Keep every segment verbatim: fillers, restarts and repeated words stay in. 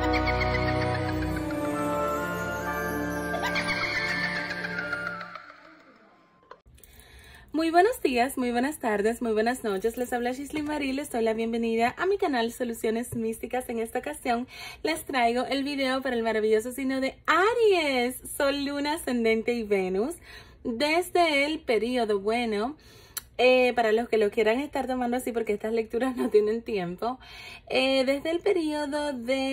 Muy buenos días, muy buenas tardes, muy buenas noches. Les habla Gisli Marie, les doy la bienvenida a mi canal Soluciones Místicas. En esta ocasión les traigo el video para el maravilloso signo de Aries, Sol, Luna, Ascendente y Venus. Desde el periodo bueno, eh, para los que lo quieran estar tomando así porque estas lecturas no tienen tiempo, eh, desde el periodo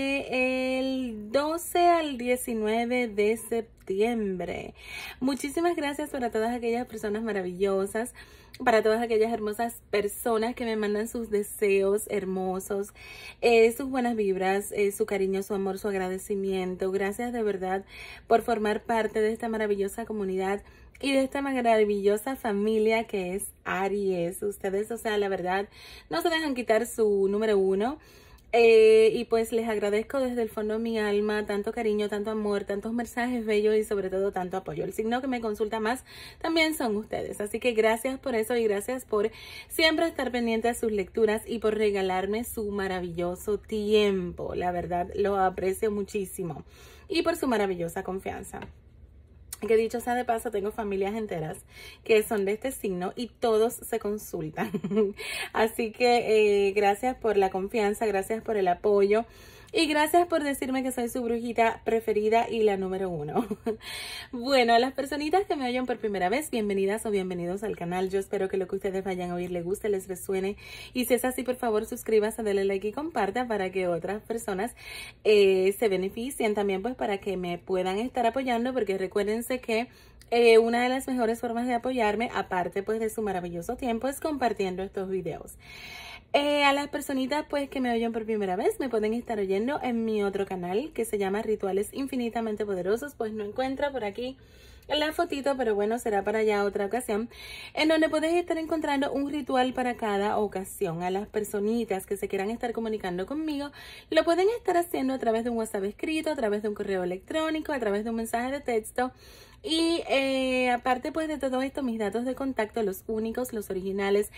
del doce al diecinueve de septiembre. Muchísimas gracias para todas aquellas personas maravillosas, para todas aquellas hermosas personas que me mandan sus deseos hermosos, eh, sus buenas vibras, eh, su cariño, su amor, su agradecimiento. Gracias de verdad por formar parte de esta maravillosa comunidad y de esta maravillosa familia que es Aries. Ustedes, o sea, la verdad, no se dejan quitar su número uno. Eh, y pues les agradezco desde el fondo de mi alma tanto cariño, tanto amor, tantos mensajes bellos y sobre todo tanto apoyo. El signo que me consulta más también son ustedes. Así que gracias por eso y gracias por siempre estar pendiente a sus lecturas y por regalarme su maravilloso tiempo. La verdad, lo aprecio muchísimo. Y por su maravillosa confianza. Que dicho sea de paso, tengo familias enteras que son de este signo y todos se consultan. Así que eh, gracias por la confianza, gracias por el apoyo y gracias por decirme que soy su brujita preferida y la número uno. Bueno, a las personitas que me oyen por primera vez, bienvenidas o bienvenidos al canal. Yo espero que lo que ustedes vayan a oír les guste, les resuene. Y si es así, por favor, suscríbase, denle like y comparta para que otras personas eh, se beneficien. También pues para que me puedan estar apoyando, porque recuérdense que Eh, una de las mejores formas de apoyarme, aparte pues de su maravilloso tiempo, es compartiendo estos videos. Eh, a las personitas pues que me oyen por primera vez, me pueden estar oyendo en mi otro canal que se llama Rituales Infinitamente Poderosos. Pues no encuentro por aquí la fotito, pero bueno, será para ya otra ocasión, en donde puedes estar encontrando un ritual para cada ocasión. A las personitas que se quieran estar comunicando conmigo, lo pueden estar haciendo a través de un WhatsApp escrito, a través de un correo electrónico, a través de un mensaje de texto. Y eh, aparte pues de todo esto, mis datos de contacto, los únicos, los originales,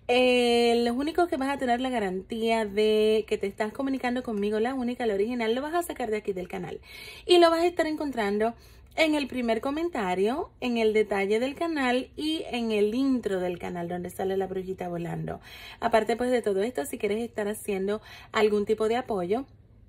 eh, los únicos que vas a tener la garantía de que te estás comunicando conmigo, la única, la original, lo vas a sacar de aquí del canal. Y lo vas a estar encontrando en el primer comentario, en el detalle del canal y en el intro del canal donde sale la brujita volando. Aparte pues de todo esto, si quieres estar haciendo algún tipo de apoyo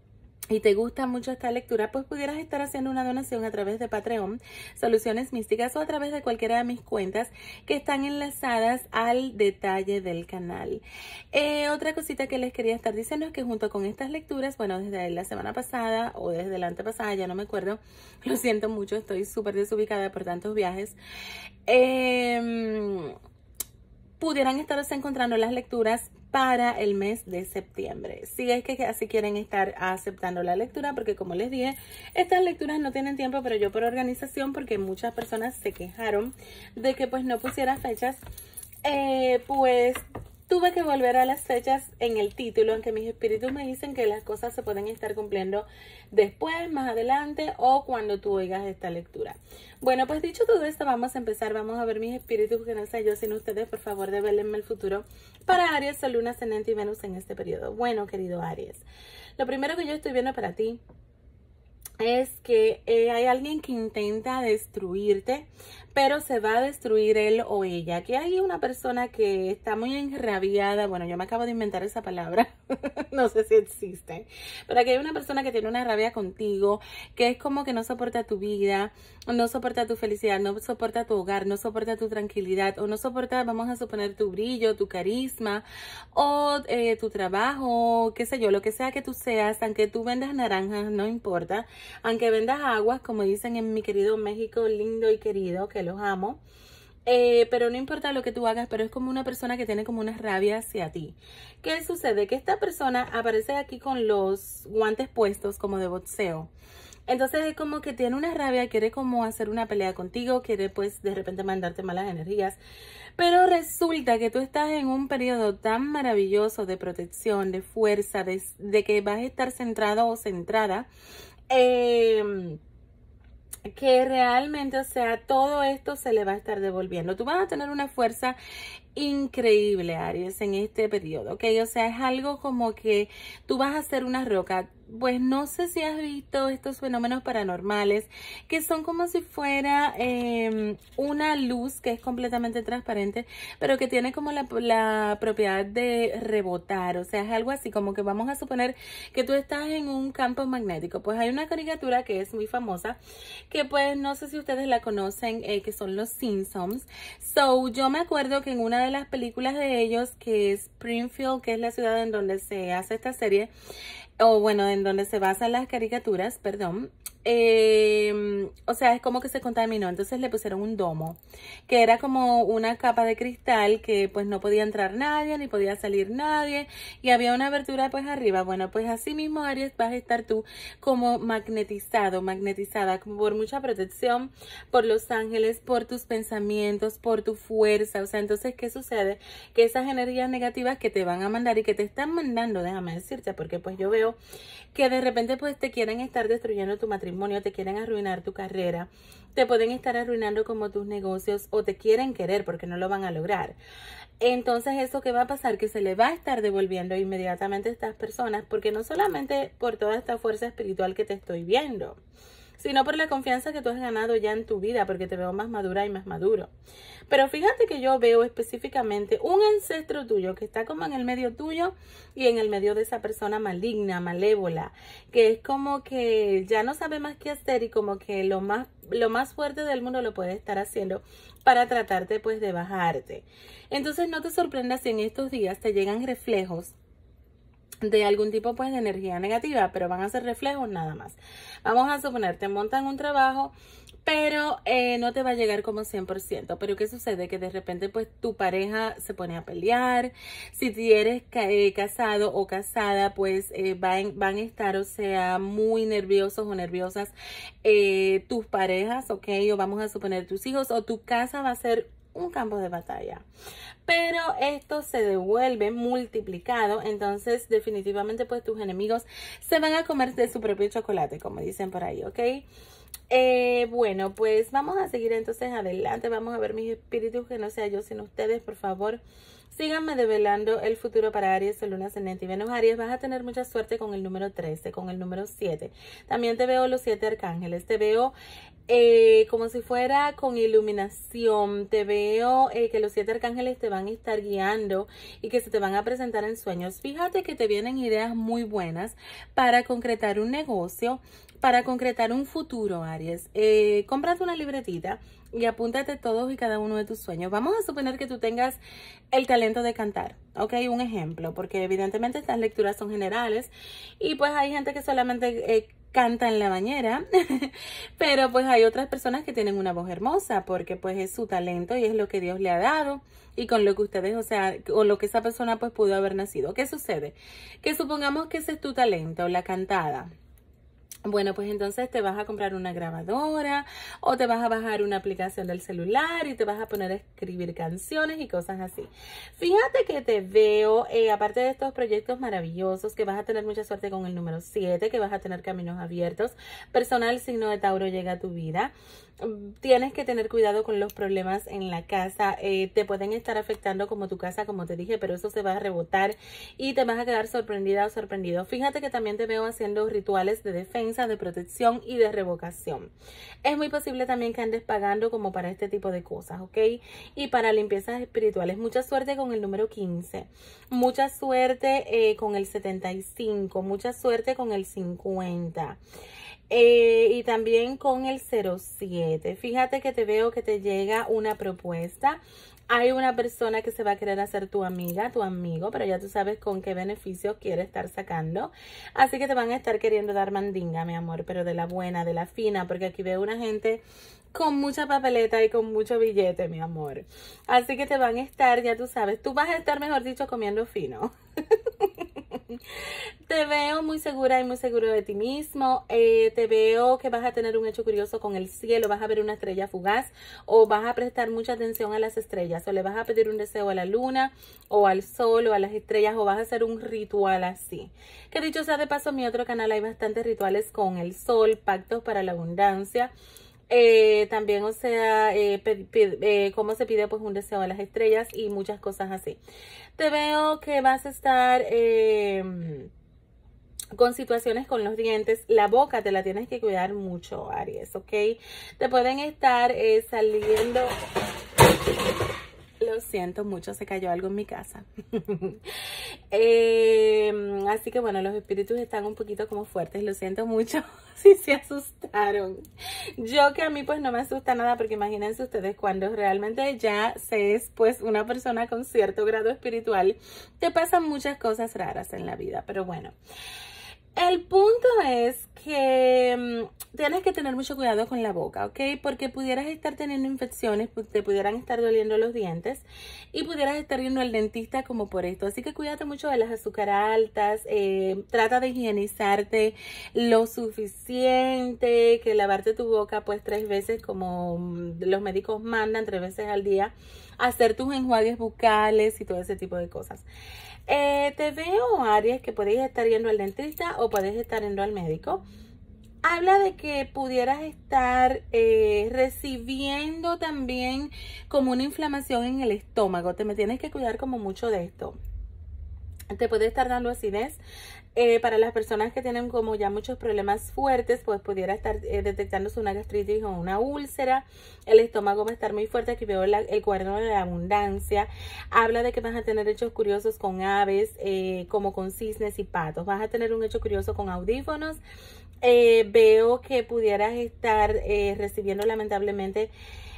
y te gusta mucho esta lectura, pues pudieras estar haciendo una donación a través de Patreon, Soluciones Místicas, o a través de cualquiera de mis cuentas que están enlazadas al detalle del canal. Eh, otra cosita que les quería estar diciendo es que junto con estas lecturas, bueno, desde la semana pasada o desde la antepasada, ya no me acuerdo, lo siento mucho, estoy súper desubicada por tantos viajes, eh... pudieran estaros encontrando las lecturas para el mes de septiembre. Si es que así quieren estar aceptando la lectura, porque como les dije, estas lecturas no tienen tiempo, pero yo por organización, porque muchas personas se quejaron de que pues no pusiera fechas, eh, pues tuve que volver a las fechas en el título, en que mis espíritus me dicen que las cosas se pueden estar cumpliendo después, más adelante o cuando tú oigas esta lectura. Bueno, pues dicho todo esto, vamos a empezar. Vamos a ver mis espíritus, que no sé yo sin ustedes, por favor, devélenme el futuro para Aries, Sol, Luna, Ascendente y Venus en este periodo. Bueno, querido Aries, lo primero que yo estoy viendo para ti es que eh, hay alguien que intenta destruirte, pero se va a destruir él o ella. Aquí hay una persona que está muy enrabiada. Bueno, yo me acabo de inventar esa palabra. No sé si existe. Pero aquí hay una persona que tiene una rabia contigo, que es como que no soporta tu vida, no soporta tu felicidad, no soporta tu hogar, no soporta tu tranquilidad, o no soporta, vamos a suponer, tu brillo, tu carisma, o eh, tu trabajo, qué sé yo, lo que sea que tú seas. Aunque tú vendas naranjas, no importa. Aunque vendas aguas, como dicen en mi querido México lindo y querido, que los amo, eh, pero no importa lo que tú hagas, pero es como una persona que tiene como una rabia hacia ti. ¿Qué sucede? Que esta persona aparece aquí con los guantes puestos como de boxeo. Entonces es como que tiene una rabia, quiere como hacer una pelea contigo, quiere pues de repente mandarte malas energías. Pero resulta que tú estás en un periodo tan maravilloso de protección, de fuerza, de, de que vas a estar centrado o centrada, eh, que realmente, o sea, todo esto se le va a estar devolviendo. Tú vas a tener una fuerza increíble, Aries, en este periodo, ¿ok? O sea, es algo como que tú vas a ser una roca. Pues no sé si has visto estos fenómenos paranormales que son como si fuera eh, una luz que es completamente transparente, pero que tiene como la, la propiedad de rebotar. O sea, es algo así como que vamos a suponer que tú estás en un campo magnético. Pues hay una caricatura que es muy famosa, que pues no sé si ustedes la conocen, eh, que son los Simpsons. So, yo me acuerdo que en una de las películas de ellos, que es Springfield, que es la ciudad en donde se hace esta serie, o bueno, en donde se basan las caricaturas, perdón, eh, o sea, es como que se contaminó, entonces le pusieron un domo, que era como una capa de cristal que pues no podía entrar nadie, ni podía salir nadie, y había una abertura pues arriba. Bueno, pues así mismo, Aries, vas a estar tú como magnetizado, magnetizada, como por mucha protección, por los ángeles, por tus pensamientos, por tu fuerza. O sea, entonces, ¿qué sucede? Que esas energías negativas que te van a mandar y que te están mandando, déjame decirte, porque pues yo veo que de repente pues te quieren estar destruyendo tu matrimonio, te quieren arruinar tu carrera, te pueden estar arruinando como tus negocios, o te quieren querer porque no lo van a lograr. Entonces, ¿eso qué va a pasar? Que se le va a estar devolviendo inmediatamente a estas personas, porque no solamente por toda esta fuerza espiritual que te estoy viendo, sino por la confianza que tú has ganado ya en tu vida, porque te veo más madura y más maduro. Pero fíjate que yo veo específicamente un ancestro tuyo que está como en el medio tuyo y en el medio de esa persona maligna, malévola, que es como que ya no sabe más qué hacer, y como que lo más, lo más fuerte del mundo lo puede estar haciendo para tratarte pues de bajarte. Entonces no te sorprendas si en estos días te llegan reflejos de algún tipo pues de energía negativa, pero van a ser reflejos nada más. Vamos a suponer, te montan un trabajo, pero eh, no te va a llegar como cien por ciento. Pero ¿qué sucede? Que de repente pues tu pareja se pone a pelear. Si eres eh, casado o casada, pues eh, van, van a estar, o sea, muy nerviosos o nerviosas eh, tus parejas, ¿ok? O vamos a suponer tus hijos, o tu casa va a ser un campo de batalla. Pero esto se devuelve multiplicado, entonces definitivamente pues tus enemigos se van a comer de su propio chocolate, como dicen por ahí, ¿ok? Eh, bueno, pues vamos a seguir entonces adelante. Vamos a ver, mis espíritus, que no sea yo sino ustedes, por favor. Síganme develando el futuro para Aries, Sol, Luna, Ascendente y Venus. Aries, vas a tener mucha suerte con el número trece, con el número siete. También te veo los siete arcángeles. Te veo eh, como si fuera con iluminación. Te veo eh, que los siete arcángeles te van a estar guiando y que se te van a presentar en sueños. Fíjate que te vienen ideas muy buenas para concretar un negocio, para concretar un futuro, Aries. Eh, cómprate una libretita y apúntate todos y cada uno de tus sueños. Vamos a suponer que tú tengas el talento de cantar, ¿ok? Un ejemplo, porque evidentemente estas lecturas son generales y pues hay gente que solamente eh, canta en la bañera, pero pues hay otras personas que tienen una voz hermosa, porque pues es su talento y es lo que Dios le ha dado, y con lo que ustedes, o sea, o lo que esa persona pues pudo haber nacido. ¿Qué sucede? Que supongamos que ese es tu talento, la cantada. Bueno, pues entonces te vas a comprar una grabadora o te vas a bajar una aplicación del celular y te vas a poner a escribir canciones y cosas así. Fíjate que te veo, eh, aparte de estos proyectos maravillosos, que vas a tener mucha suerte con el número siete, que vas a tener caminos abiertos. Personal, signo de Tauro llega a tu vida. Tienes que tener cuidado con los problemas en la casa, eh, te pueden estar afectando como tu casa, como te dije, pero eso se va a rebotar y te vas a quedar sorprendida o sorprendido. Fíjate que también te veo haciendo rituales de defensa, de protección y de revocación. Es muy posible también que andes pagando como para este tipo de cosas, ¿ok? Y para limpiezas espirituales. Mucha suerte con el número quince, mucha suerte eh, con el setenta y cinco, mucha suerte con el cincuenta. Eh, y también con el cero siete. Fíjate que te veo que te llega una propuesta. Hay una persona que se va a querer hacer tu amiga, tu amigo, pero ya tú sabes con qué beneficios quiere estar sacando. Así que te van a estar queriendo dar mandinga, mi amor, pero de la buena, de la fina, porque aquí veo una gente con mucha papeleta y con mucho billete, mi amor. Así que te van a estar, ya tú sabes, tú vas a estar, mejor dicho, comiendo fino. Te veo muy segura y muy seguro de ti mismo. Eh, te veo que vas a tener un hecho curioso con el cielo. Vas a ver una estrella fugaz o vas a prestar mucha atención a las estrellas. O le vas a pedir un deseo a la luna o al sol o a las estrellas, o vas a hacer un ritual así. Que dicho sea de paso, en mi otro canal hay bastantes rituales con el sol, pactos para la abundancia, Eh, también, o sea, eh, pe- pe- eh, cómo se pide pues un deseo a las estrellas y muchas cosas así. Te veo que vas a estar eh, con situaciones con los dientes. La boca te la tienes que cuidar mucho, Aries, ¿ok? Te pueden estar eh, saliendo... Lo siento mucho, se cayó algo en mi casa. eh, así que bueno, los espíritus están un poquito como fuertes. Lo siento mucho si se asustaron. Yo que a mí pues no me asusta nada, porque imagínense ustedes cuando realmente ya se es pues una persona con cierto grado espiritual, te pasan muchas cosas raras en la vida. Pero bueno. El punto es que um, tienes que tener mucho cuidado con la boca, ¿ok? Porque pudieras estar teniendo infecciones, te pudieran estar doliendo los dientes y pudieras estar yendo al dentista como por esto. Así que cuídate mucho de las azúcar altas, eh, trata de higienizarte lo suficiente, que lavarte tu boca pues tres veces como los médicos mandan, tres veces al día, hacer tus enjuagues bucales y todo ese tipo de cosas. Eh, te veo, Aries, que podéis estar yendo al dentista o podéis estar yendo al médico. Habla de que pudieras estar eh, recibiendo también como una inflamación en el estómago. Te me tienes que cuidar como mucho de esto. Te puede estar dando acidez. Eh, para las personas que tienen como ya muchos problemas fuertes, pues pudiera estar eh, detectándose una gastritis o una úlcera. El estómago va a estar muy fuerte. Aquí veo la, el cuaderno de la abundancia. Habla de que vas a tener hechos curiosos con aves, eh, como con cisnes y patos. Vas a tener un hecho curioso con audífonos. Eh, veo que pudieras estar eh, recibiendo lamentablemente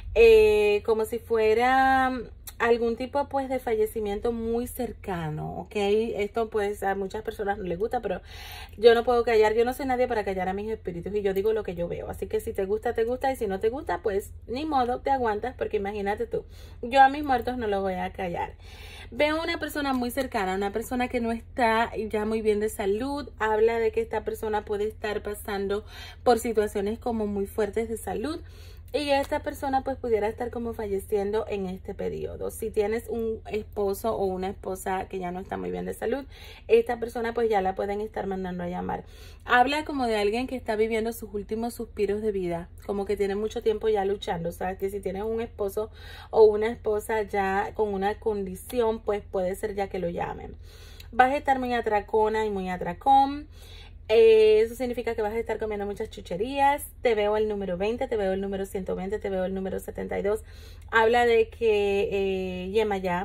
eh, como si fuera algún tipo pues de fallecimiento muy cercano, ¿ok? Esto pues a muchas personas no les gusta, pero yo no puedo callar, yo no soy nadie para callar a mis espíritus y yo digo lo que yo veo. Así que si te gusta, te gusta, y si no te gusta, pues ni modo, te aguantas, porque imagínate tú, yo a mis muertos no los voy a callar. Veo una persona muy cercana, una persona que no está ya muy bien de salud. Habla de que esta persona puede estar pasando por situaciones como muy fuertes de salud. Y esta persona pues pudiera estar como falleciendo en este periodo. Si tienes un esposo o una esposa que ya no está muy bien de salud, esta persona pues ya la pueden estar mandando a llamar. Habla como de alguien que está viviendo sus últimos suspiros de vida, como que tiene mucho tiempo ya luchando. O sea, que si tienes un esposo o una esposa ya con una condición, pues puede ser ya que lo llamen. Vas a estar muy atracona y muy atracón. Eh, eso significa que vas a estar comiendo muchas chucherías. Te veo el número veinte, te veo el número ciento veinte, te veo el número setenta y dos. Habla de que eh, Yemayá,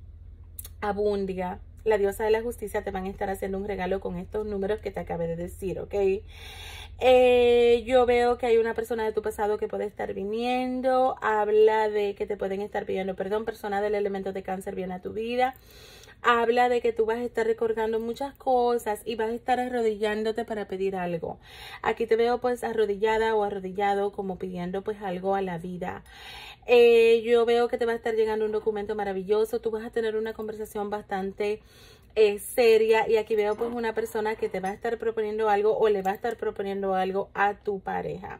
Abundia, la diosa de la justicia, te van a estar haciendo un regalo con estos números que te acabé de decir, ¿ok? Eh, yo veo que hay una persona de tu pasado que puede estar viniendo. Habla de que te pueden estar pidiendo perdón. Persona del elemento de cáncer viene a tu vida. Habla de que tú vas a estar recordando muchas cosas y vas a estar arrodillándote para pedir algo. Aquí te veo pues arrodillada o arrodillado como pidiendo pues algo a la vida. Eh, yo veo que te va a estar llegando un documento maravilloso. Tú vas a tener una conversación bastante eh, seria. Y aquí veo pues una persona que te va a estar proponiendo algo o le va a estar proponiendo algo a tu pareja.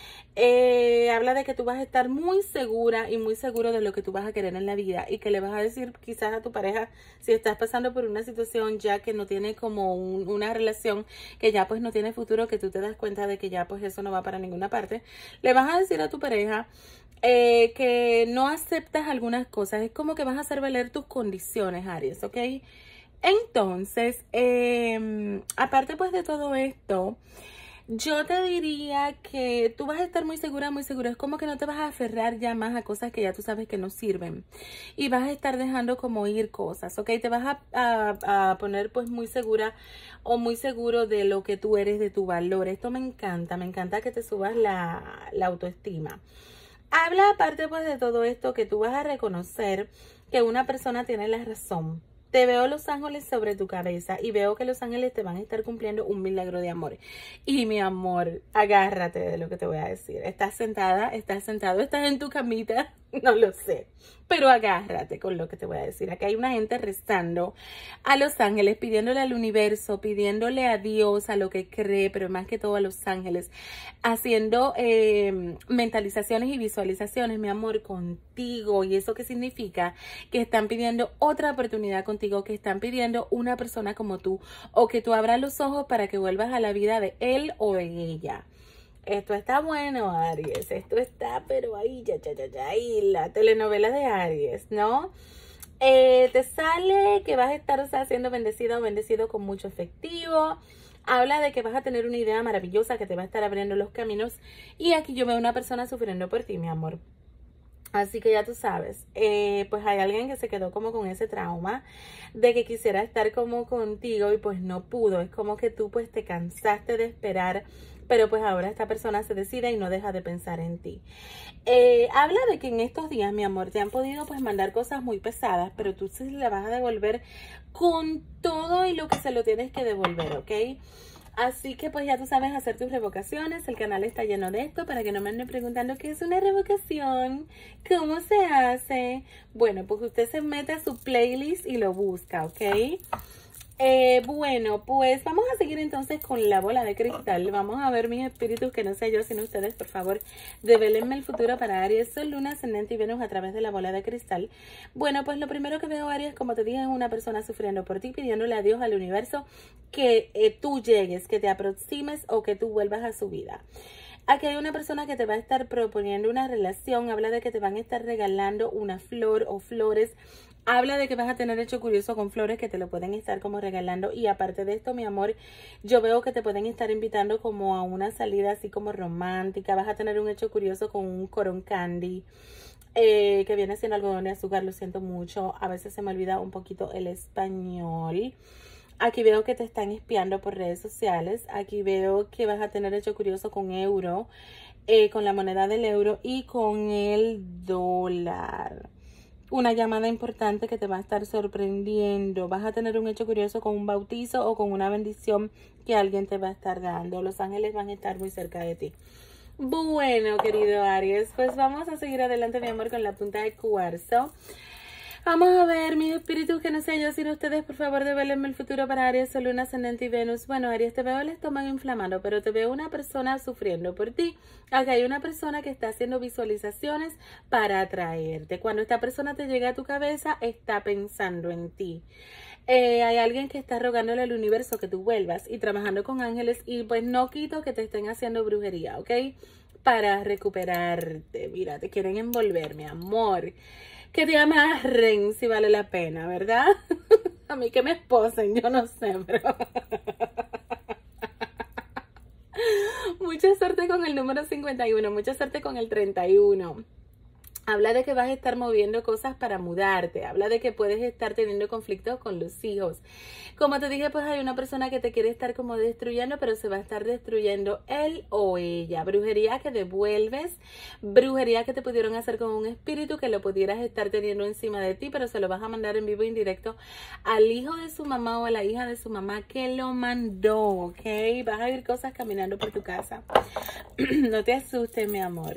Eh, habla de que tú vas a estar muy segura y muy seguro de lo que tú vas a querer en la vida y que le vas a decir quizás a tu pareja, si estás pasando por una situación ya que no tiene como un, una relación que ya pues no tiene futuro, que tú te das cuenta de que ya pues eso no va para ninguna parte, le vas a decir a tu pareja eh, que no aceptas algunas cosas. Es como que vas a hacer valer tus condiciones, Aries, ¿ok? Entonces, eh, aparte pues de todo esto, yo te diría que tú vas a estar muy segura, muy segura. Es como que no te vas a aferrar ya más a cosas que ya tú sabes que no sirven. Y vas a estar dejando como ir cosas, ¿ok? Te vas a, a, a poner pues muy segura o muy seguro de lo que tú eres, de tu valor. Esto me encanta, me encanta que te subas la, la autoestima. Habla aparte pues de todo esto que tú vas a reconocer que una persona tiene la razón. Te veo los ángeles sobre tu cabeza y veo que los ángeles te van a estar cumpliendo un milagro de amor. Y mi amor, agárrate de lo que te voy a decir. Estás sentada, estás sentado, estás en tu camita, no lo sé. Pero agárrate con lo que te voy a decir. Aquí hay una gente rezando a los ángeles, pidiéndole al universo, pidiéndole a Dios, a lo que cree, pero más que todo a los ángeles, haciendo eh, mentalizaciones y visualizaciones, mi amor, contigo. ¿Y eso qué significa? Que están pidiendo otra oportunidad contigo, que están pidiendo una persona como tú, o que tú abras los ojos para que vuelvas a la vida de él o de ella. esto está bueno, Aries. Esto está, pero ahí, ya, ya, ya, ya, ahí, la telenovela de Aries, ¿no? Eh, te sale que vas a estar, o sea, siendo bendecido o bendecido con mucho efectivo. Habla de que vas a tener una idea maravillosa que te va a estar abriendo los caminos. Y aquí yo veo una persona sufriendo por ti, mi amor. Así que ya tú sabes, eh, pues hay alguien que se quedó como con ese trauma de que quisiera estar como contigo y pues no pudo. Es como que tú pues te cansaste de esperar, pero pues ahora esta persona se decide y no deja de pensar en ti. Eh, habla de que en estos días, mi amor, te han podido pues mandar cosas muy pesadas, pero tú sí le vas a devolver con todo y lo que se lo tienes que devolver, ¿ok? Así que pues ya tú sabes hacer tus revocaciones. El canal está lleno de esto para que no me anden preguntando qué es una revocación, cómo se hace. Bueno, pues usted se mete a su playlist y lo busca, ¿ok? Eh, bueno, pues vamos a seguir entonces con la bola de cristal. Vamos a ver mis espíritus, que no sé yo sino ustedes, por favor, devélenme el futuro para Aries, Sol, Luna, Ascendente y Venus a través de la bola de cristal. Bueno, pues lo primero que veo, Aries, como te dije, es una persona sufriendo por ti, pidiéndole a Dios, al universo, que eh, tú llegues, que te aproximes o que tú vuelvas a su vida. Aquí hay una persona que te va a estar proponiendo una relación. Habla de que te van a estar regalando una flor o flores. Habla de que vas a tener hecho curioso con flores que te lo pueden estar como regalando. Y aparte de esto, mi amor, yo veo que te pueden estar invitando como a una salida así como romántica. Vas a tener un hecho curioso con un cotton candy, eh, que viene siendo algodón de azúcar. Lo siento mucho. A veces se me olvida un poquito el español. Aquí veo que te están espiando por redes sociales. Aquí veo que vas a tener hecho curioso con euro, eh, con la moneda del euro y con el dólar. Una llamada importante que te va a estar sorprendiendo. Vas a tener un hecho curioso con un bautizo o con una bendición que alguien te va a estar dando. Los ángeles van a estar muy cerca de ti. Bueno, querido Aries, pues vamos a seguir adelante, mi amor, con la punta de cuarzo. Vamos a ver, mis espíritus, que no sé yo sino ustedes, por favor, devélenme el futuro para Aries, Sol, Luna, Ascendente y Venus. Bueno, Aries, te veo el estómago inflamado, pero te veo una persona sufriendo por ti. Acá hay una persona que está haciendo visualizaciones para atraerte. Cuando esta persona te llega a tu cabeza, está pensando en ti. Eh, hay alguien que está rogándole al universo que tú vuelvas y trabajando con ángeles, y pues no quito que te estén haciendo brujería, ¿ok? Para recuperarte. Mira, te quieren envolver, mi amor. Que te amarren si vale la pena, ¿verdad? A mí que me esposen, yo no sé, pero... Mucha suerte con el número cincuenta y uno, mucha suerte con el treinta y uno. Habla de que vas a estar moviendo cosas para mudarte. Habla de que puedes estar teniendo conflictos con los hijos. Como te dije, pues hay una persona que te quiere estar como destruyendo, pero se va a estar destruyendo él o ella. Brujería que devuelves. Brujería que te pudieron hacer con un espíritu que lo pudieras estar teniendo encima de ti, pero se lo vas a mandar en vivo e indirecto al hijo de su mamá o a la hija de su mamá que lo mandó, ¿ok? Vas a ver cosas caminando por tu casa. No te asustes, mi amor.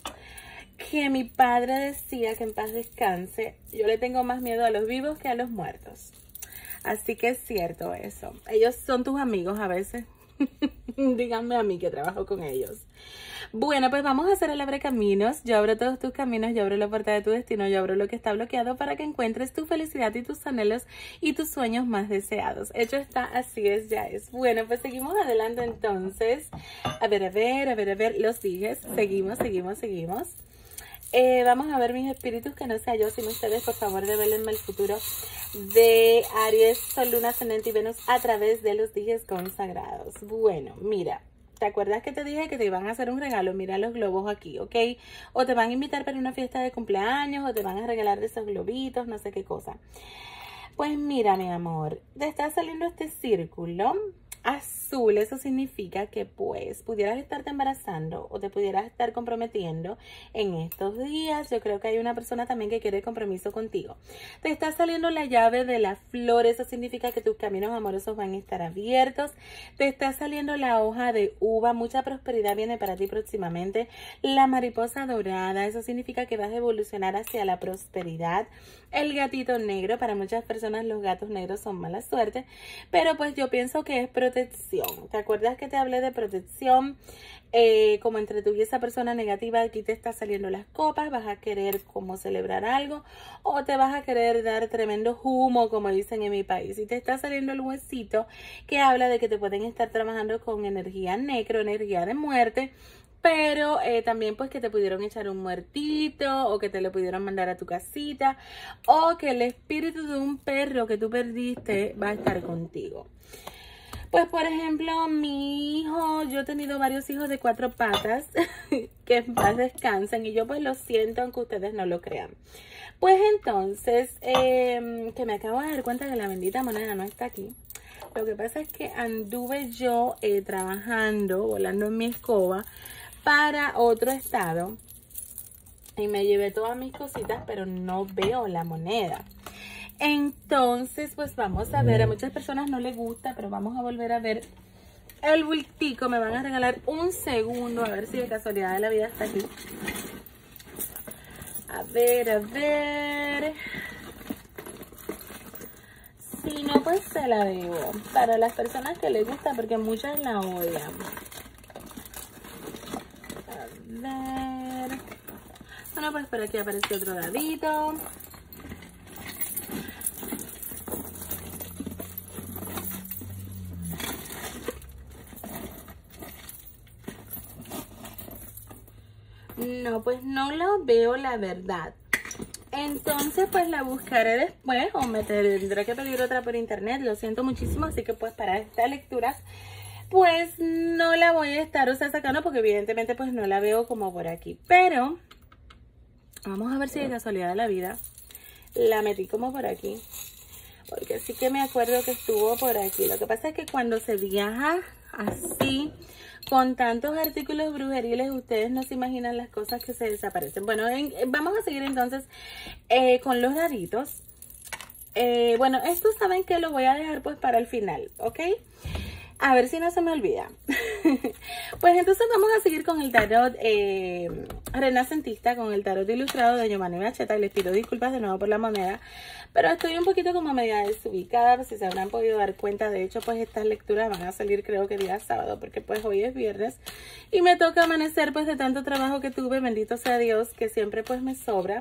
Que mi padre decía, que en paz descanse, yo le tengo más miedo a los vivos que a los muertos. Así que es cierto eso. Ellos son tus amigos a veces. Díganme a mí que trabajo con ellos. Bueno, pues vamos a hacer el abre caminos. Yo abro todos tus caminos, yo abro la puerta de tu destino, yo abro lo que está bloqueado para que encuentres tu felicidad y tus anhelos y tus sueños más deseados. Hecho está, así es, ya es. Bueno, pues seguimos adelante entonces. A ver, a ver, a ver, a ver, los dije. Seguimos, seguimos, seguimos. Eh, vamos a ver, mis espíritus, que no sea yo sino ustedes, por favor, devélenme el futuro de Aries, Sol, Luna, Ascendente y Venus a través de los dijes consagrados. Bueno, mira, ¿te acuerdas que te dije que te iban a hacer un regalo? Mira los globos aquí, ¿ok? O te van a invitar para una fiesta de cumpleaños, o te van a regalar esos globitos, no sé qué cosa. Pues mira, mi amor, te está saliendo este círculo azul. Eso significa que pues pudieras estarte embarazando o te pudieras estar comprometiendo en estos días. Yo creo que hay una persona también que quiere compromiso contigo. Te está saliendo la llave de la flor. Eso significa que tus caminos amorosos van a estar abiertos. Te está saliendo la hoja de uva. Mucha prosperidad viene para ti próximamente. La mariposa dorada. Eso significa que vas a evolucionar hacia la prosperidad. El gatito negro. Para muchas personas los gatos negros son mala suerte, pero pues yo pienso que es protección protección. ¿Te acuerdas que te hablé de protección? Eh, como entre tú y esa persona negativa, aquí te está saliendo las copas, vas a querer como celebrar algo o te vas a querer dar tremendo humo, como dicen en mi país. Y te está saliendo el huesito que habla de que te pueden estar trabajando con energía necro, energía de muerte, pero eh, también pues que te pudieron echar un muertito o que te lo pudieron mandar a tu casita o que el espíritu de un perro que tú perdiste va a estar contigo. Pues por ejemplo, mi hijo, yo he tenido varios hijos de cuatro patas que en paz descansen y yo pues lo siento aunque ustedes no lo crean. Pues entonces, eh, que me acabo de dar cuenta que la bendita moneda no está aquí. Lo que pasa es que anduve yo eh, trabajando, volando en mi escoba para otro estado y me llevé todas mis cositas, pero no veo la moneda. Entonces, pues vamos a ver, a muchas personas no les gusta, pero vamos a volver a ver el bultico. Me van a regalar un segundo, a ver si de casualidad de la vida está aquí. A ver, a ver. Si no, pues se la debo. Para las personas que les gusta, porque muchas la odian. A ver. Bueno, pues por aquí apareció otro dadito. No, pues no lo veo, la verdad. Entonces pues la buscaré después o me tendré que pedir otra por internet. Lo siento muchísimo, así que pues para estas lecturas pues no la voy a estar, o sea, sacando porque evidentemente pues no la veo como por aquí. Pero vamos a ver si de casualidad de la vida la metí como por aquí, porque sí que me acuerdo que estuvo por aquí. Lo que pasa es que cuando se viaja así, con tantos artículos brujeriles, ustedes no se imaginan las cosas que se desaparecen. Bueno, en, vamos a seguir entonces eh, con los daditos. Eh, bueno, estos saben que los voy a dejar pues para el final, ¿ok? A ver si no se me olvida. Pues entonces vamos a seguir con el tarot eh, renacentista, con el tarot ilustrado de Giovanni Bachetta. Y les pido disculpas de nuevo por la moneda, pero estoy un poquito como media desubicada, si se habrán podido dar cuenta. De hecho, pues estas lecturas van a salir creo que día sábado, porque pues hoy es viernes y me toca amanecer pues de tanto trabajo que tuve. Bendito sea Dios, que siempre pues me sobra.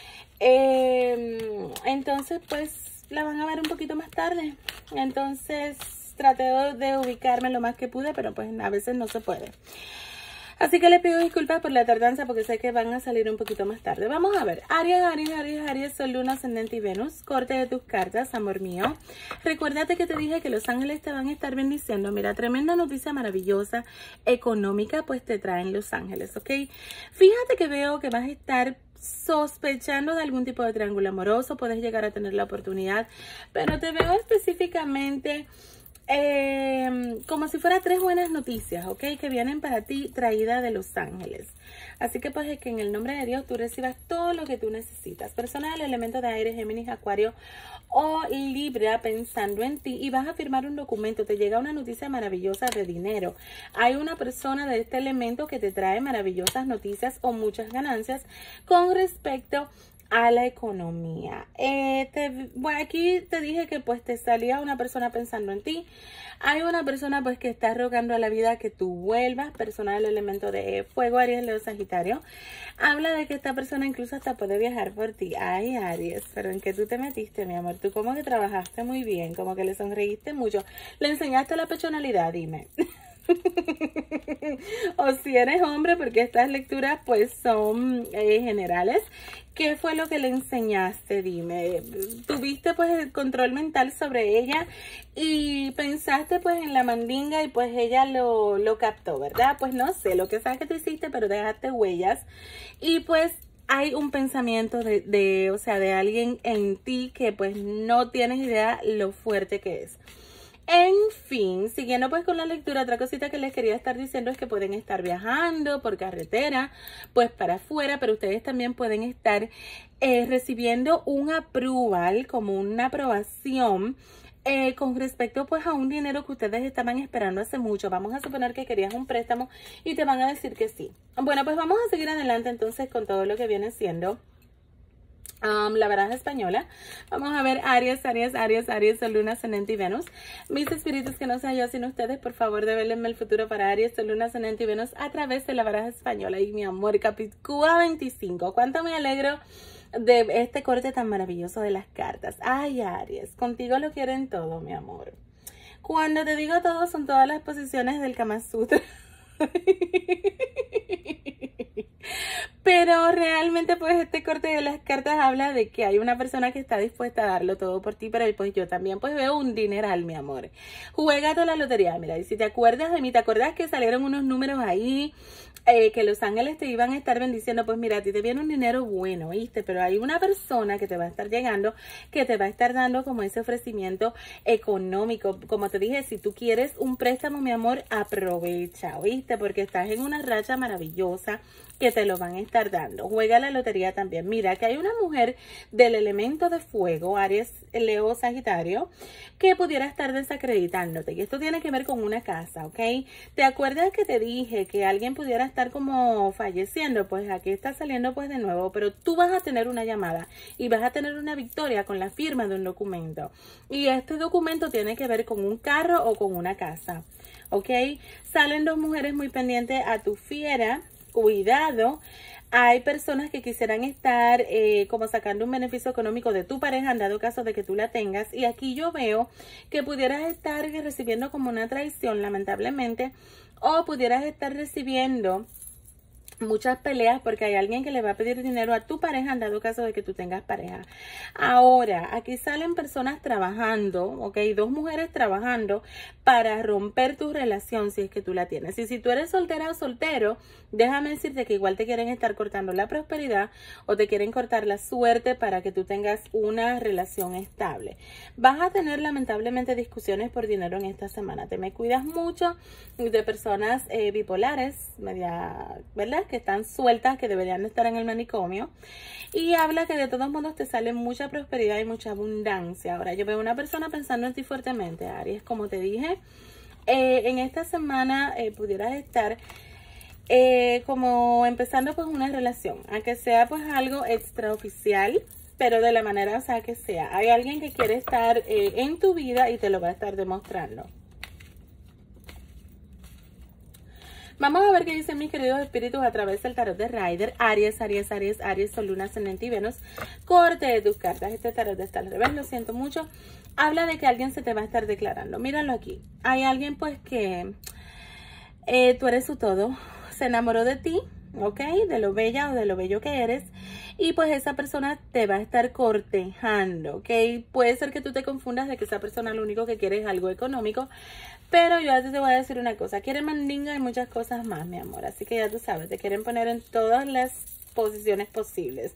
Eh, entonces pues la van a ver un poquito más tarde. Entonces traté de ubicarme lo más que pude, pero pues a veces no se puede. Así que les pido disculpas por la tardanza porque sé que van a salir un poquito más tarde. Vamos a ver. Aries, Aries, Aries, Aries, Sol, Luna, Ascendente y Venus. Corte de tus cartas, amor mío. Recuérdate que te dije que los ángeles te van a estar bendiciendo. Mira, tremenda noticia maravillosa, económica, pues te traen los ángeles, ¿ok? Fíjate que veo que vas a estar sospechando de algún tipo de triángulo amoroso. Puedes llegar a tener la oportunidad, pero te veo específicamente Eh, como si fuera tres buenas noticias, ¿ok? Que vienen para ti traídas de los ángeles. Así que pues es que en el nombre de Dios tú recibas todo lo que tú necesitas. Persona del elemento de aire, Géminis, Acuario o Libra pensando en ti y vas a firmar un documento. Te llega una noticia maravillosa de dinero. Hay una persona de este elemento que te trae maravillosas noticias o muchas ganancias con respecto a la economía. Eh, te, bueno, aquí te dije que pues te salía una persona pensando en ti. Hay una persona pues que está rogando a la vida que tú vuelvas. Persona del elemento de fuego, Aries, Leo, Sagitario. Habla de que esta persona incluso hasta puede viajar por ti. Ay, Aries, pero ¿en qué tú te metiste, mi amor? Tú como que trabajaste muy bien, como que le sonreíste mucho. Le enseñaste la personalidad, dime. O si eres hombre, porque estas lecturas pues son eh, generales. ¿Qué fue lo que le enseñaste? Dime. Tuviste pues el control mental sobre ella y pensaste pues en la mandinga y pues ella lo, lo captó, ¿verdad? Pues no sé, lo que sabes que tú hiciste, pero dejaste huellas y pues hay un pensamiento de, de, o sea, de alguien en ti que pues no tienes idea lo fuerte que es. En fin, siguiendo pues con la lectura, otra cosita que les quería estar diciendo es que pueden estar viajando por carretera, pues para afuera, pero ustedes también pueden estar eh, recibiendo un approval, como una aprobación eh, con respecto pues a un dinero que ustedes estaban esperando hace mucho. Vamos a suponer que querías un préstamo y te van a decir que sí. Bueno, pues vamos a seguir adelante entonces con todo lo que viene siendo Um, la baraja española. Vamos a ver Aries, Aries, Aries, Aries, Sol, Luna, Ascendente y Venus. Mis espíritus, que no sea yo sino ustedes, por favor, devélenme el futuro para Aries, Sol, Luna, Ascendente y Venus a través de la baraja española. Y mi amor, Capicúa veinticinco. Cuánto me alegro de este corte tan maravilloso de las cartas. Ay, Aries, contigo lo quieren todo, mi amor. Cuando te digo todo, son todas las posiciones del Kama Sutra. Pero realmente pues este corte de las cartas habla de que hay una persona que está dispuesta a darlo todo por ti, pero pues yo también pues veo un dineral, mi amor. Juégate la lotería, mira, y si te acuerdas de mí, ¿te acuerdas que salieron unos números ahí? Eh, que los ángeles te iban a estar bendiciendo, pues mira, a ti te viene un dinero bueno, ¿viste? Pero hay una persona que te va a estar llegando, que te va a estar dando como ese ofrecimiento económico. Como te dije, si tú quieres un préstamo, mi amor, aprovecha, ¿viste? Porque estás en una racha maravillosa que te lo van a estar dando. Juega la lotería también. Mira que hay una mujer del elemento de fuego, Aries, Leo, Sagitario, que pudiera estar desacreditándote. Y esto tiene que ver con una casa, ¿ok? ¿Te acuerdas que te dije que alguien pudiera estar como falleciendo? Pues aquí está saliendo pues de nuevo, pero tú vas a tener una llamada y vas a tener una victoria con la firma de un documento. Y este documento tiene que ver con un carro o con una casa, ¿ok? Salen dos mujeres muy pendientes a tu fiera. Cuidado, hay personas que quisieran estar eh, como sacando un beneficio económico de tu pareja en dado caso de que tú la tengas. Y aquí yo veo que pudieras estar recibiendo como una traición, lamentablemente, o pudieras estar recibiendo muchas peleas porque hay alguien que le va a pedir dinero a tu pareja en dado caso de que tú tengas pareja. Ahora, aquí salen personas trabajando, ok, dos mujeres trabajando para romper tu relación si es que tú la tienes. Y si tú eres soltera o soltero, déjame decirte que igual te quieren estar cortando la prosperidad o te quieren cortar la suerte para que tú tengas una relación estable. Vas a tener lamentablemente discusiones por dinero en esta semana. Te me cuidas mucho de personas eh, bipolares, media, ¿verdad? Que están sueltas, que deberían estar en el manicomio. Y habla que de todos modos te sale mucha prosperidad y mucha abundancia. Ahora yo veo una persona pensando en ti fuertemente, Aries, como te dije. Eh, en esta semana eh, pudieras estar eh, como empezando pues una relación, aunque sea pues algo extraoficial, pero de la manera, o sea, que sea. Hay alguien que quiere estar eh, en tu vida y te lo va a estar demostrando. Vamos a ver qué dicen mis queridos espíritus a través del tarot de Rider. Aries, Aries, Aries, Aries, Sol, Luna, Ascendente y Venus. Corte de tus cartas. Este tarot está al revés, lo siento mucho. Habla de que alguien se te va a estar declarando. Míralo aquí. Hay alguien pues que eh, tú eres su todo. Se enamoró de ti, ¿ok? De lo bella o de lo bello que eres. Y pues esa persona te va a estar cortejando, ¿ok? Puede ser que tú te confundas de que esa persona lo único que quiere es algo económico. Pero yo a ti te voy a decir una cosa. Quieren mandinga y muchas cosas más, mi amor. Así que ya tú sabes, te quieren poner en todas las posiciones posibles.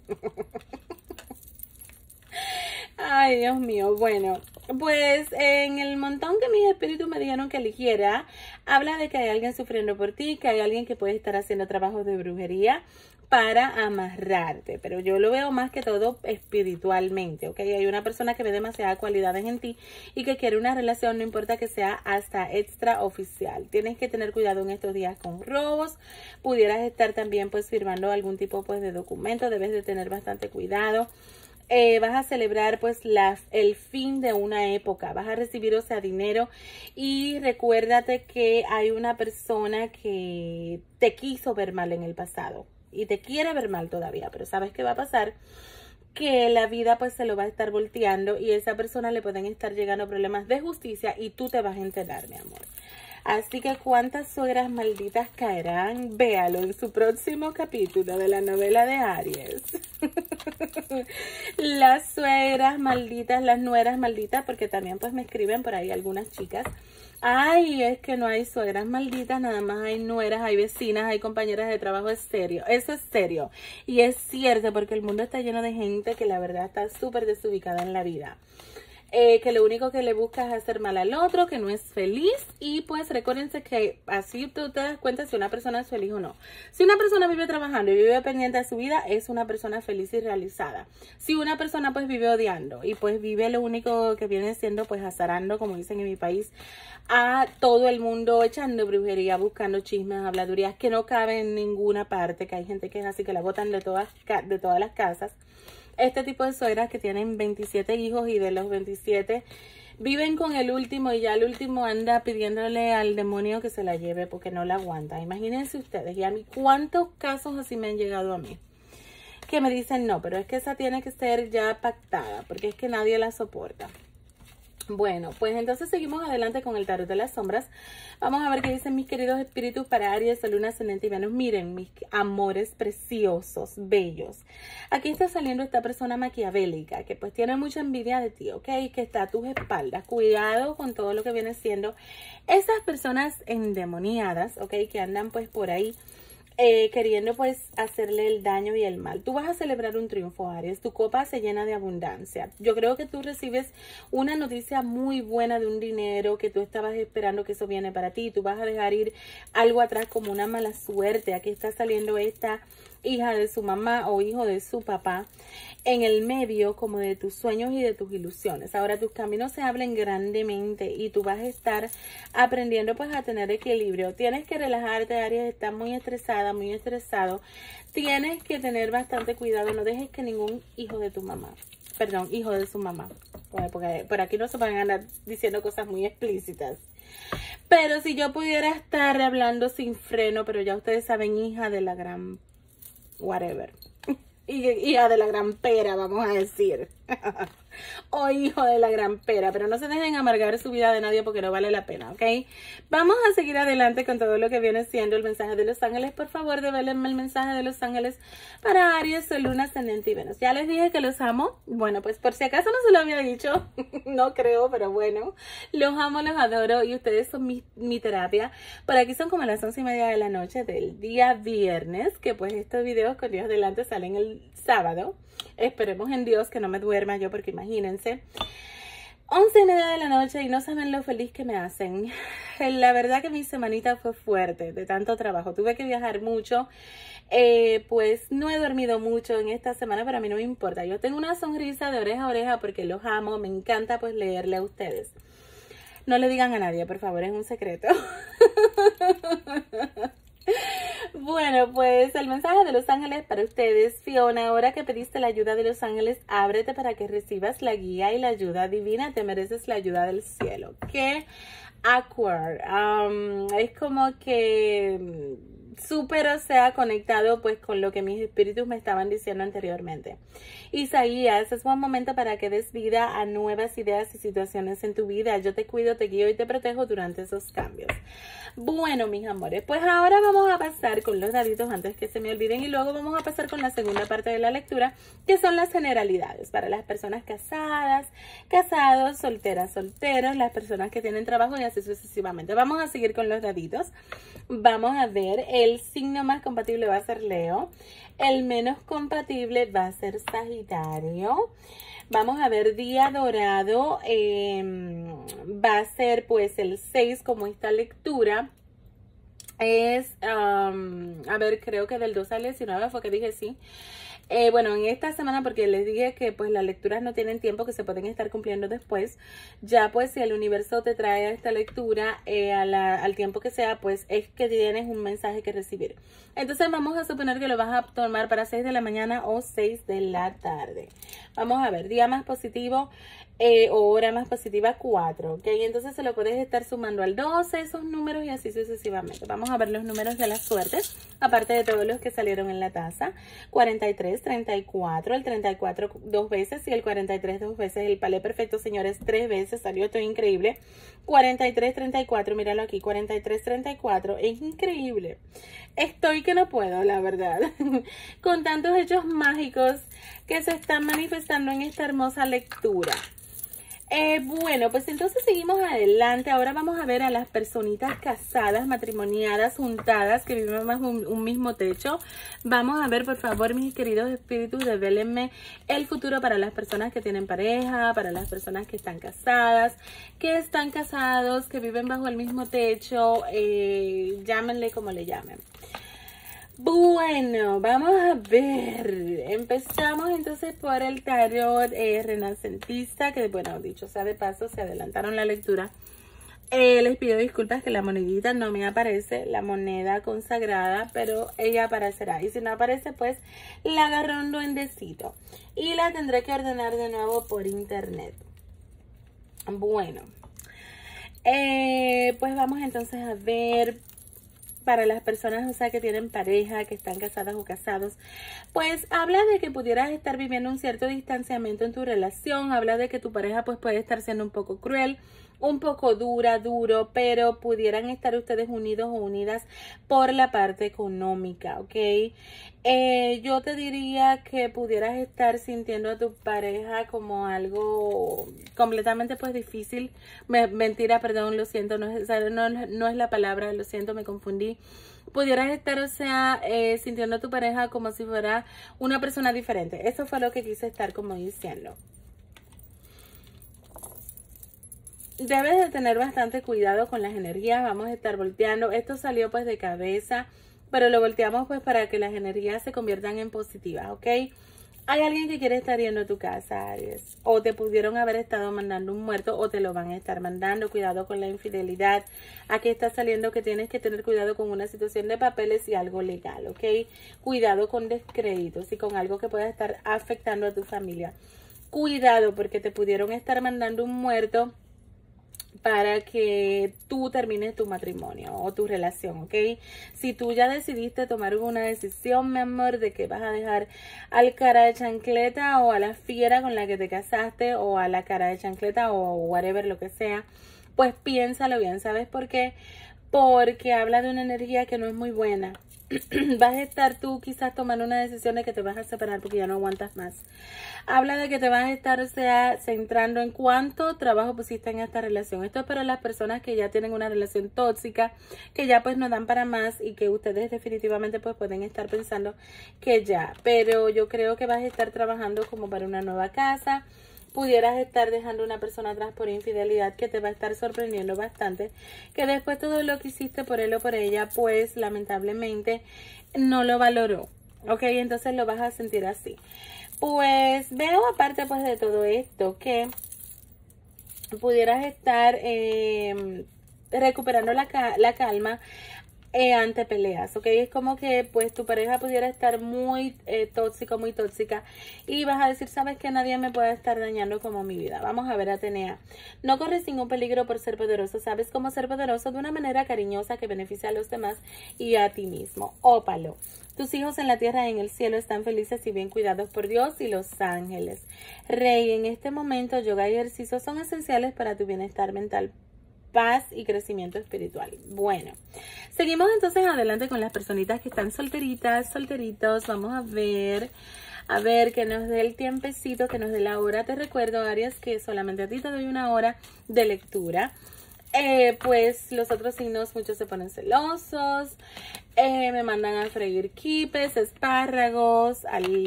Ay, Dios mío. Bueno, pues en el montón que mis espíritus me dijeron que eligiera, habla de que hay alguien sufriendo por ti, que hay alguien que puede estar haciendo trabajos de brujería para amarrarte, pero yo lo veo más que todo espiritualmente, ¿ok? Hay una persona que ve demasiadas cualidades en ti y que quiere una relación, no importa que sea hasta extraoficial. Tienes que tener cuidado en estos días con robos, pudieras estar también pues firmando algún tipo pues de documento, debes de tener bastante cuidado. Eh, vas a celebrar pues la, el fin de una época, vas a recibir o sea dinero y recuérdate que hay una persona que te quiso ver mal en el pasado y te quiere ver mal todavía, pero ¿sabes qué va a pasar? Que la vida pues se lo va a estar volteando y a esa persona le pueden estar llegando problemas de justicia y tú te vas a enterar, mi amor. Así que cuántas suegras malditas caerán, véalo en su próximo capítulo de la novela de Aries. Las suegras malditas, las nueras malditas, porque también pues me escriben por ahí algunas chicas. Ay, es que no hay suegras malditas, nada más hay nueras, hay vecinas, hay compañeras de trabajo, es serio, eso es serio. Y es cierto porque el mundo está lleno de gente que la verdad está súper desubicada en la vida. Eh, que lo único que le busca es hacer mal al otro, que no es feliz. Y pues recuérdense que así tú te das cuenta si una persona es feliz o no. Si una persona vive trabajando y vive pendiente de su vida, es una persona feliz y realizada. Si una persona pues vive odiando y pues vive lo único que viene siendo pues azarando, como dicen en mi país, a todo el mundo echando brujería, buscando chismes, habladurías que no caben en ninguna parte, que hay gente que es así que la botan de todas, de todas las casas. este tipo de suegras que tienen veintisiete hijos y de los veintisiete viven con el último y ya el último anda pidiéndole al demonio que se la lleve porque no la aguanta. Imagínense ustedes, y a mí cuántos casos así me han llegado a mí. Que me dicen, no, pero es que esa tiene que ser ya pactada, porque es que nadie la soporta. Bueno, pues entonces seguimos adelante con el tarot de las sombras. Vamos a ver qué dicen mis queridos espíritus para Aries, Sol, Luna, Ascendente y Venus. Miren, mis amores preciosos, bellos. Aquí está saliendo esta persona maquiavélica que pues tiene mucha envidia de ti, ¿ok? Que está a tus espaldas. Cuidado con todo lo que viene siendo esas personas endemoniadas, ¿ok? Que andan pues por ahí. Eh, queriendo pues hacerle el daño y el mal. Tú vas a celebrar un triunfo, Aries. Tu copa se llena de abundancia. Yo creo que tú recibes una noticia muy buena de un dinero que tú estabas esperando que eso viene para ti. Tú vas a dejar ir algo atrás como una mala suerte. Aquí está saliendo esta hija de su mamá o hijo de su papá en el medio como de tus sueños y de tus ilusiones. Ahora tus caminos se abren grandemente y tú vas a estar aprendiendo pues a tener equilibrio. Tienes que relajarte, Aries, estás muy estresada, muy estresado. Tienes que tener bastante cuidado, no dejes que ningún hijo de tu mamá, perdón, hijo de su mamá, porque por aquí no se van a andar diciendo cosas muy explícitas. Pero si yo pudiera estar hablando sin freno, pero ya ustedes saben, hija de la gran whatever. Y hija de la gran pera, vamos a decir. O hijo de la gran pera. Pero no se dejen amargar su vida de nadie porque no vale la pena, ¿ok? Vamos a seguir adelante con todo lo que viene siendo el mensaje de los ángeles. Por favor, devélenme el mensaje de los ángeles para Aries, Sol, Luna, Ascendente y Venus. Ya les dije que los amo. Bueno, pues por si acaso no se lo había dicho. No creo, pero bueno. Los amo, los adoro y ustedes son mi, mi terapia. Por aquí son como las once y media de la noche del día viernes. Que pues estos videos con Dios delante salen el sábado. Esperemos en Dios que no me duerma yo porque imagínense. Once y media de la noche y no saben lo feliz que me hacen. La verdad que mi semanita fue fuerte de tanto trabajo. Tuve que viajar mucho. Eh, pues no he dormido mucho en esta semana, pero a mí no me importa. Yo tengo una sonrisa de oreja a oreja porque los amo. Me encanta pues leerle a ustedes. No le digan a nadie, por favor, es un secreto. Bueno, pues el mensaje de los ángeles para ustedes. Fiona, ahora que pediste la ayuda de los ángeles, ábrete para que recibas la guía y la ayuda divina. Te mereces la ayuda del cielo. Qué awkward. Um, es como que súper, o sea, conectado pues con lo que mis espíritus me estaban diciendo anteriormente. Isaías, es buen momento para que des vida a nuevas ideas y situaciones en tu vida. Yo te cuido, te guío y te protejo durante esos cambios. Bueno, mis amores, pues ahora vamos a pasar con los daditos antes que se me olviden y luego vamos a pasar con la segunda parte de la lectura, que son las generalidades para las personas casadas, casados, solteras, solteros, las personas que tienen trabajo y así sucesivamente. Vamos a seguir con los daditos. Vamos a ver, el signo más compatible va a ser Leo, el menos compatible va a ser Sagitario. Vamos a ver, día dorado, eh, va a ser pues el seis como esta lectura. Es, um, a ver, creo que del dos al diecinueve fue que dije sí. Eh, bueno, en esta semana, porque les dije que pues las lecturas no tienen tiempo, que se pueden estar cumpliendo después. Ya pues si el universo te trae esta lectura eh, a la, al tiempo que sea, pues es que tienes un mensaje que recibir. Entonces vamos a suponer que lo vas a tomar para seis de la mañana o seis de la tarde. Vamos a ver, día más positivo eh, o hora más positiva cuatro, ¿ok? Entonces se lo puedes estar sumando al doce, esos números y así sucesivamente. Vamos a ver los números de la suerte, aparte de todos los que salieron en la taza. cuarenta y tres, treinta y cuatro, el treinta y cuatro dos veces y el cuarenta y tres dos veces. El palé perfecto, señores, tres veces, salió todo increíble. cuarenta y tres, treinta y cuatro, míralo aquí, cuarenta y tres, treinta y cuatro, es increíble. Estoy que no puedo, la verdad, con tantos hechos mágicos que se están manifestando en esta hermosa lectura. Eh, bueno, pues entonces seguimos adelante. Ahora vamos a ver a las personitas casadas, matrimoniadas, juntadas, que viven bajo un, un mismo techo. Vamos a ver, por favor, mis queridos espíritus, devélenme el futuro para las personas que tienen pareja, para las personas que están casadas, que están casados, que viven bajo el mismo techo, eh, llámenle como le llamen. Bueno, vamos a ver, empezamos entonces por el tarot eh, renacentista, que bueno, dicho sea de paso, se adelantaron la lectura. Eh, les pido disculpas que la monedita no me aparece, la moneda consagrada, pero ella aparecerá. Y si no aparece, pues la agarro un duendecito. Y la tendré que ordenar de nuevo por internet. Bueno, eh, pues vamos entonces a ver... Para las personas, o sea, que tienen pareja, que están casadas o casados, pues habla de que pudieras estar viviendo un cierto distanciamiento en tu relación, habla de que tu pareja pues puede estar siendo un poco cruel, un poco dura, duro, pero pudieran estar ustedes unidos o unidas por la parte económica, ¿ok? Eh, yo te diría que pudieras estar sintiendo a tu pareja como algo completamente pues difícil. Me, mentira, perdón, lo siento, no es, no, no es la palabra, lo siento, me confundí. Pudieras estar, o sea, eh, sintiendo a tu pareja como si fuera una persona diferente. Eso fue lo que quise estar como diciendo. Debes de tener bastante cuidado con las energías, vamos a estar volteando. Esto salió pues de cabeza, pero lo volteamos pues para que las energías se conviertan en positivas, ¿ok? Hay alguien que quiere estar yendo a tu casa, Aries, o te pudieron haber estado mandando un muerto o te lo van a estar mandando. Cuidado con la infidelidad. Aquí está saliendo que tienes que tener cuidado con una situación de papeles y algo legal, ¿ok? Cuidado con descréditos y con algo que pueda estar afectando a tu familia. Cuidado porque te pudieron estar mandando un muerto para que tú termines tu matrimonio o tu relación, ¿ok? Si tú ya decidiste tomar una decisión, mi amor, de que vas a dejar al cara de chancleta o a la fiera con la que te casaste o a la cara de chancleta o whatever, lo que sea, pues piénsalo bien, ¿sabes por qué? Porque habla de una energía que no es muy buena. Vas a estar tú quizás tomando una decisión de que te vas a separar porque ya no aguantas más. Habla de que te vas a estar, o sea, centrando en cuánto trabajo pusiste en esta relación. Esto es para las personas que ya tienen una relación tóxica, que ya pues no dan para más y que ustedes definitivamente pues pueden estar pensando que ya. Pero yo creo que vas a estar trabajando como para una nueva casa. Pudieras estar dejando una persona atrás por infidelidad que te va a estar sorprendiendo bastante. Que después todo lo que hiciste por él o por ella, pues lamentablemente no lo valoró. Ok, entonces lo vas a sentir así. Pues veo aparte pues de todo esto que pudieras estar eh, recuperando la, la calma. Eh, ante peleas, ¿ok? Es como que pues tu pareja pudiera estar muy eh, tóxico, muy tóxica y vas a decir, sabes que nadie me puede estar dañando como mi vida. Vamos a ver, Atenea. No corres ningún peligro por ser poderoso, sabes cómo ser poderoso de una manera cariñosa que beneficia a los demás y a ti mismo. Ópalo. Tus hijos en la tierra y en el cielo están felices y bien cuidados por Dios y los ángeles. Rey, en este momento yoga y ejercicio son esenciales para tu bienestar mental, paz y crecimiento espiritual. Bueno, seguimos entonces adelante con las personitas que están solteritas, solteritos. Vamos a ver, a ver, que nos dé el tiempecito, que nos dé la hora. Te recuerdo, Aries, que solamente a ti te doy una hora de lectura. Eh, pues los otros signos, muchos se ponen celosos, eh, me mandan a freír quipes, espárragos,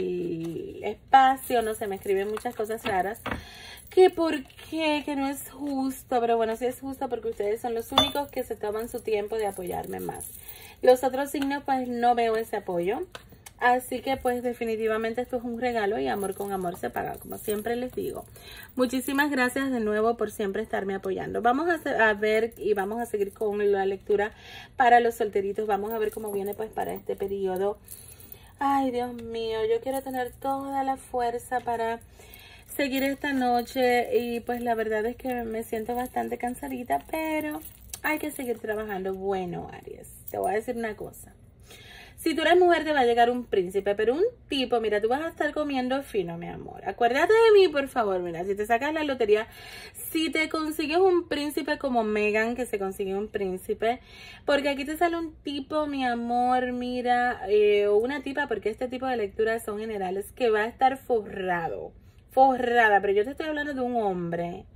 al espacio, no sé, me escriben muchas cosas raras. Que por qué, que no es justo, pero bueno, sí es justo porque ustedes son los únicos que se toman su tiempo de apoyarme más. Los otros signos pues no veo ese apoyo, así que pues definitivamente esto es un regalo y amor con amor se paga, como siempre les digo. Muchísimas gracias de nuevo por siempre estarme apoyando. Vamos a, a ver y vamos a seguir con la lectura para los solteritos. Vamos a ver cómo viene pues para este periodo. Ay, Dios mío, yo quiero tener toda la fuerza para seguir esta noche y pues la verdad es que me siento bastante cansadita, pero hay que seguir trabajando. Bueno, Aries, te voy a decir una cosa. Si tú eres mujer te va a llegar un príncipe, pero un tipo, mira, tú vas a estar comiendo fino, mi amor. Acuérdate de mí, por favor, mira, si te sacas la lotería, si te consigues un príncipe como Megan, que se consigue un príncipe, porque aquí te sale un tipo, mi amor, mira, eh, o una tipa, porque este tipo de lecturas son generales, que va a estar forrado. Forrada, pero yo te estoy hablando de un hombre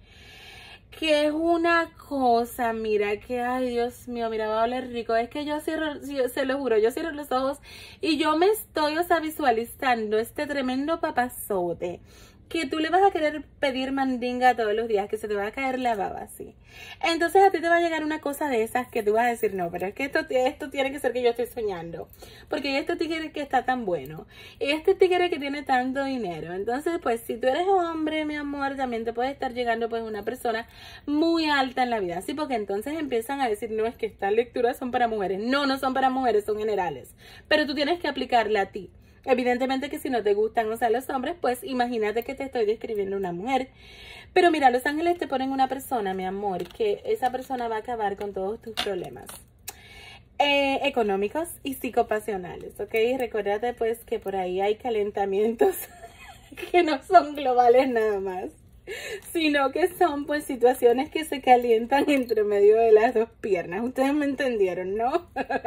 que es una cosa, mira, que ay, Dios mío, mira, va a oler rico. Es que yo cierro, yo, se lo juro, yo cierro los ojos y yo me estoy, o sea, visualizando este tremendo papazote que tú le vas a querer pedir mandinga todos los días, que se te va a caer la baba así. Entonces a ti te va a llegar una cosa de esas que tú vas a decir, no, pero es que esto, esto tiene que ser que yo estoy soñando. Porque este tigre que está tan bueno. Y este tigre que tiene tanto dinero. Entonces, pues, si tú eres hombre, mi amor, también te puede estar llegando, pues, una persona muy alta en la vida. Sí, porque entonces empiezan a decir, no, es que estas lecturas son para mujeres. No, no son para mujeres, son generales. Pero tú tienes que aplicarla a ti. Evidentemente que si no te gustan, o sea, los hombres, pues imagínate que te estoy describiendo una mujer. Pero mira, los ángeles te ponen una persona, mi amor, que esa persona va a acabar con todos tus problemas eh, económicos y psicopasionales, ¿ok? Recuérdate pues que por ahí hay calentamientos que no son globales nada más, sino que son pues situaciones que se calientan entre medio de las dos piernas. Ustedes me entendieron, ¿no?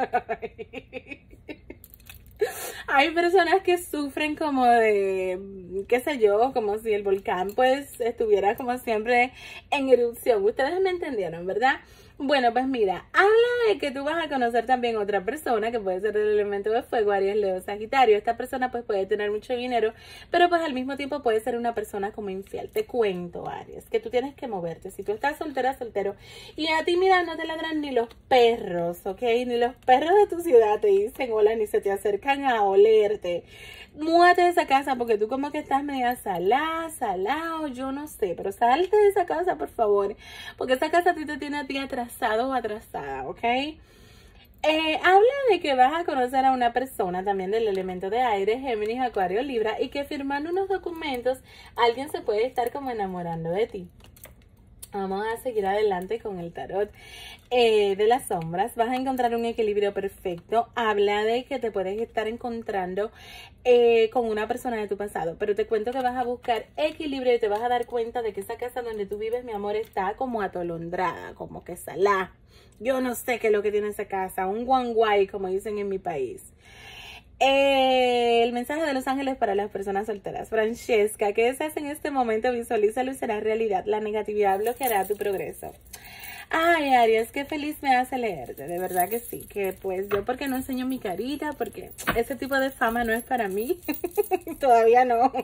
Hay personas que sufren como de, qué sé yo, como si el volcán pues estuviera como siempre en erupción. Ustedes me entendieron, ¿verdad? Bueno, pues mira, habla de que tú vas a conocer también otra persona que puede ser del elemento de fuego, Aries, Leo, Sagitario. Esta persona pues puede tener mucho dinero, pero pues al mismo tiempo puede ser una persona como infiel. Te cuento, Aries, que tú tienes que moverte. Si tú estás soltera, soltero, y a ti, mira, no te ladran ni los perros, ¿ok? Ni los perros de tu ciudad te dicen hola, ni se te acercan a olerte. Múdate de esa casa porque tú como que estás media salada, salado, yo no sé, pero salte de esa casa, por favor, porque esa casa a ti te tiene a ti atrasado o atrasada, ¿ok? Eh, habla de que vas a conocer a una persona también del elemento de aire, Géminis, Acuario, Libra, y que firmando unos documentos alguien se puede estar como enamorando de ti. Vamos a seguir adelante con el tarot eh, de las sombras. Vas a encontrar un equilibrio perfecto. Habla de que te puedes estar encontrando eh, con una persona de tu pasado. Pero te cuento que vas a buscar equilibrio y te vas a dar cuenta de que esa casa donde tú vives, mi amor, está como atolondrada, como que salá. Yo no sé qué es lo que tiene esa casa. Un guanguay, como dicen en mi país. Eh, el mensaje de los ángeles para las personas solteras. Francesca, ¿qué deseas en este momento? Visualízalo y será realidad. La negatividad bloqueará tu progreso. Ay, Aries, qué feliz me hace leerte. De verdad que sí. Que pues yo porque no enseño mi carita, porque ese tipo de fama no es para mí. Todavía no.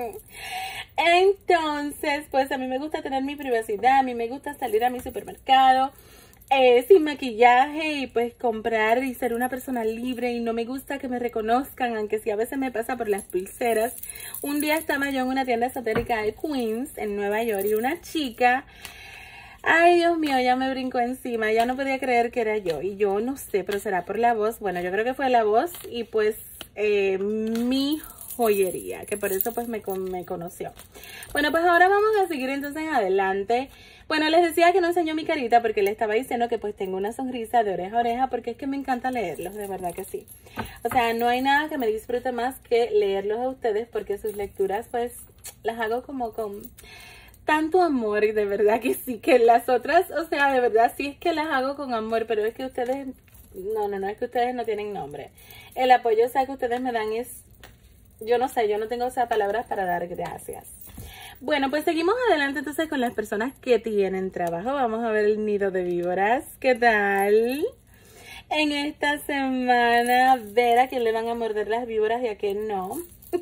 Entonces, pues a mí me gusta tener mi privacidad. A mí me gusta salir a mi supermercado Eh, sin maquillaje y pues comprar y ser una persona libre, y no me gusta que me reconozcan, aunque sí a veces me pasa por las pulseras. Un día estaba yo en una tienda esotérica de Queens en Nueva York y una chica, ay Dios mío, ya me brincó encima, ya no podía creer que era yo, y yo no sé, pero será por la voz. Bueno, yo creo que fue la voz y pues eh, mi joyería, que por eso pues me, me conoció. Bueno, pues ahora vamos a seguir entonces adelante. Bueno, les decía que no enseñó mi carita porque le estaba diciendo que pues tengo una sonrisa de oreja a oreja, porque es que me encanta leerlos, de verdad que sí. O sea, no hay nada que me disfrute más que leerlos a ustedes, porque sus lecturas pues las hago como con tanto amor, y de verdad que sí, que las otras, o sea, de verdad sí es que las hago con amor, pero es que ustedes, no, no, no, es que ustedes no tienen nombre. El apoyo, o sea, que ustedes me dan es, yo no sé, yo no tengo, o sea, palabras para dar gracias. Bueno, pues seguimos adelante entonces con las personas que tienen trabajo. Vamos a ver el nido de víboras. ¿Qué tal? En esta semana, ver a quién le van a morder las víboras y a quién no.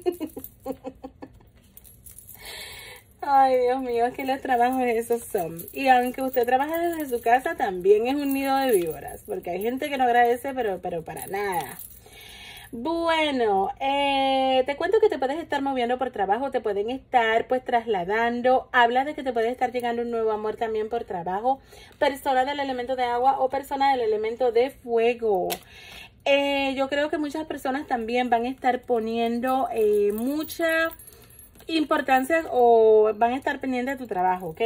Ay, Dios mío, es que los trabajos esos son. Y aunque usted trabaja desde su casa, también es un nido de víboras. Porque hay gente que no agradece, pero, pero para nada. Bueno, eh, te cuento que te puedes estar moviendo por trabajo, te pueden estar pues trasladando. Habla de que te puede estar llegando un nuevo amor también por trabajo. Persona del elemento de agua o persona del elemento de fuego. Eh, yo creo que muchas personas también van a estar poniendo eh, mucha importancia o van a estar pendientes de tu trabajo, ¿ok?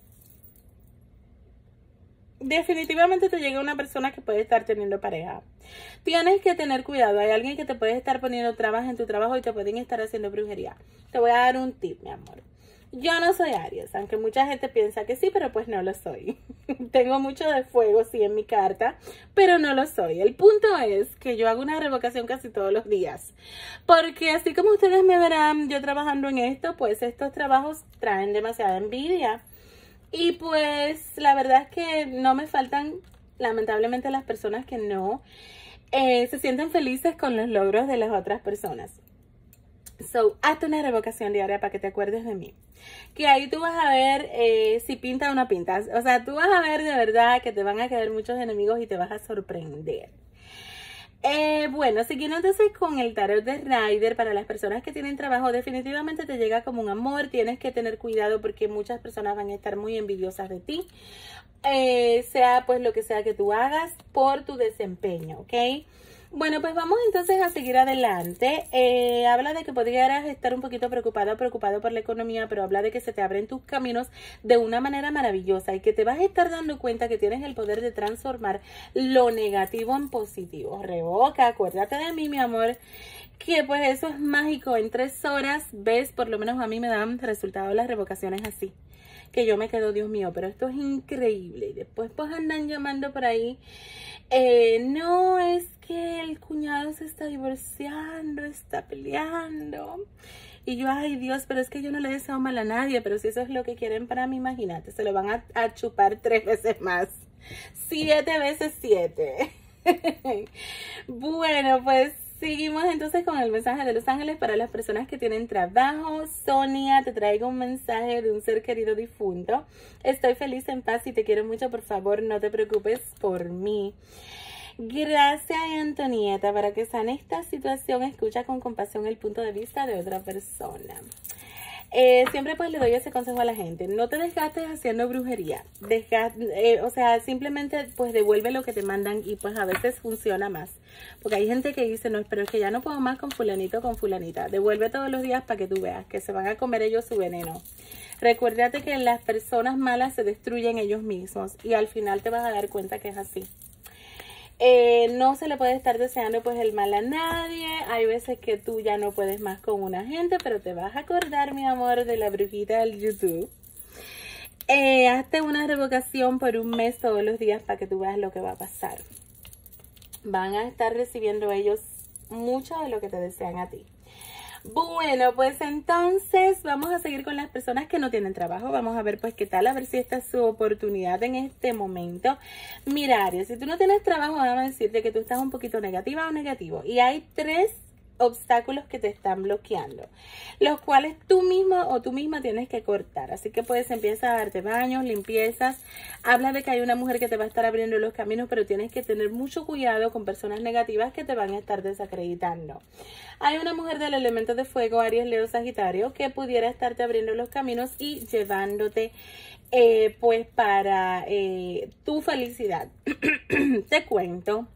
Definitivamente te llega una persona que puede estar teniendo pareja. Tienes que tener cuidado. Hay alguien que te puede estar poniendo trabas en tu trabajo y te pueden estar haciendo brujería. Te voy a dar un tip, mi amor. Yo no soy Aries, aunque mucha gente piensa que sí, pero pues no lo soy. Tengo mucho de fuego, sí, en mi carta, pero no lo soy. El punto es que yo hago una revocación casi todos los días. Porque así como ustedes me verán yo trabajando en esto, pues estos trabajos traen demasiada envidia. Y pues la verdad es que no me faltan, lamentablemente, las personas que no eh, se sienten felices con los logros de las otras personas. So, hazte una revocación diaria para que te acuerdes de mí. Que ahí tú vas a ver eh, si pinta o no pinta. O sea, tú vas a ver de verdad que te van a quedar muchos enemigos y te vas a sorprender. Eh, bueno, siguiendo entonces con el tarot de Rider, para las personas que tienen trabajo, definitivamente te llega como un amor. Tienes que tener cuidado porque muchas personas van a estar muy envidiosas de ti. Eh, sea pues lo que sea que tú hagas por tu desempeño, ¿ok? Bueno, pues vamos entonces a seguir adelante. Eh, habla de que podrías estar un poquito preocupado o preocupado por la economía, pero habla de que se te abren tus caminos de una manera maravillosa y que te vas a estar dando cuenta que tienes el poder de transformar lo negativo en positivo. Revoca, acuérdate de mí, mi amor, que pues eso es mágico. En tres horas, ves, por lo menos a mí me dan resultados las revocaciones así, que yo me quedo, Dios mío, pero esto es increíble. Y después pues andan llamando por ahí. Eh, no, es que el cuñado se está divorciando, está peleando. Y yo, ay Dios, pero es que yo no le deseo mal a nadie, pero si eso es lo que quieren para mí, imagínate, se lo van a, a chupar tres veces más. Siete veces siete. Bueno, pues seguimos entonces con el mensaje de Los Ángeles para las personas que tienen trabajo. Sonia, te traigo un mensaje de un ser querido difunto. Estoy feliz, en paz y te quiero mucho. Por favor, no te preocupes por mí. Gracias, Antonieta. Para que sane esta situación, escucha con compasión el punto de vista de otra persona. Eh, siempre pues le doy ese consejo a la gente: no te desgastes haciendo brujería. Desgast, eh, o sea, simplemente pues devuelve lo que te mandan y pues a veces funciona más. Porque hay gente que dice, no, pero es que ya no puedo más con fulanito o con fulanita. Devuelve todos los días para que tú veas que se van a comer ellos su veneno. Recuérdate que las personas malas se destruyen ellos mismos y al final te vas a dar cuenta que es así. Eh, no se le puede estar deseando pues el mal a nadie. Hay veces que tú ya no puedes más con una gente, pero te vas a acordar, mi amor, de la brujita del YouTube. Eh, hazte una revocación por un mes todos los días para que tú veas lo que va a pasar. Van a estar recibiendo ellos mucho de lo que te desean a ti. Bueno, pues entonces vamos a seguir con las personas que no tienen trabajo. Vamos a ver pues qué tal, a ver si esta es su oportunidad en este momento. Mira, Aries, si tú no tienes trabajo, vamos a decirte que tú estás un poquito negativa o negativo. Y hay tres obstáculos que te están bloqueando, los cuales tú mismo o tú misma tienes que cortar. Así que pues empieza a darte baños, limpiezas. Habla de que hay una mujer que te va a estar abriendo los caminos, pero tienes que tener mucho cuidado con personas negativas que te van a estar desacreditando. Hay una mujer del elemento de fuego, Aries, Leo, Sagitario, que pudiera estarte abriendo los caminos y llevándote eh, pues para eh, tu felicidad. Te cuento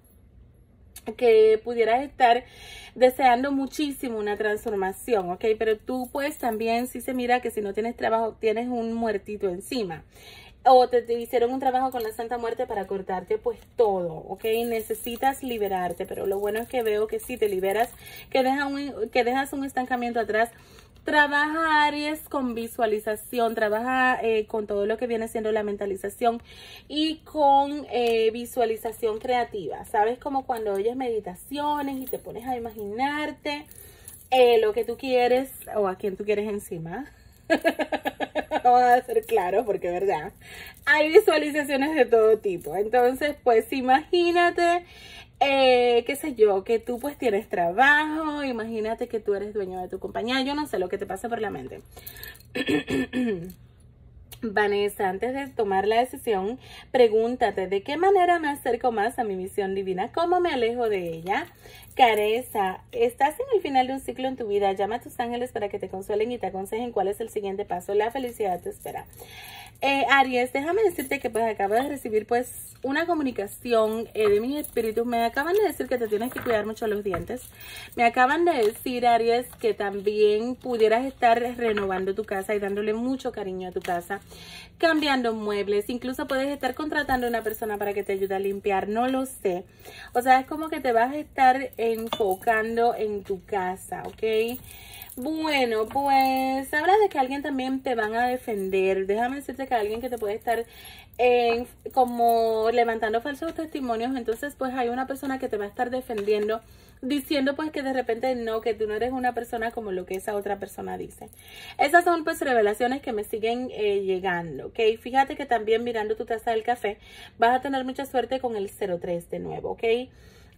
que pudieras estar deseando muchísimo una transformación, ¿ok? Pero tú pues también, si se mira que si no tienes trabajo, tienes un muertito encima. O te, te hicieron un trabajo con la Santa Muerte para cortarte pues todo, ¿ok? Necesitas liberarte, pero lo bueno es que veo que si te liberas, que, deja un, que dejas un estancamiento atrás. Trabaja, Aries, con visualización, trabaja eh, con todo lo que viene siendo la mentalización y con eh, visualización creativa. ¿Sabes? Como cuando oyes meditaciones y te pones a imaginarte eh, lo que tú quieres o a quien tú quieres encima. Vamos a ser claros porque, ¿verdad? Hay visualizaciones de todo tipo. Entonces, pues imagínate... Eh, qué sé yo, que tú pues tienes trabajo, imagínate que tú eres dueño de tu compañía, yo no sé lo que te pasa por la mente. Vanessa, antes de tomar la decisión, pregúntate, ¿de qué manera me acerco más a mi misión divina? ¿Cómo me alejo de ella? Careza, estás en el final de un ciclo en tu vida, llama a tus ángeles para que te consuelen y te aconsejen cuál es el siguiente paso. La felicidad te espera. Eh, Aries, déjame decirte que pues acabo de recibir pues una comunicación eh, de mis espíritus. Me acaban de decir que te tienes que cuidar mucho los dientes. Me acaban de decir, Aries, que también pudieras estar renovando tu casa y dándole mucho cariño a tu casa, cambiando muebles, incluso puedes estar contratando a una persona para que te ayude a limpiar, no lo sé. O sea, es como que te vas a estar enfocando en tu casa, ¿ok? Bueno, pues habla de que alguien también te van a defender. Déjame decirte que alguien que te puede estar eh, como levantando falsos testimonios. Entonces pues hay una persona que te va a estar defendiendo, diciendo pues que de repente no, que tú no eres una persona como lo que esa otra persona dice. Esas son pues revelaciones que me siguen eh, llegando, ¿ok? Fíjate que también mirando tu taza del café vas a tener mucha suerte con el cero tres de nuevo, ¿ok?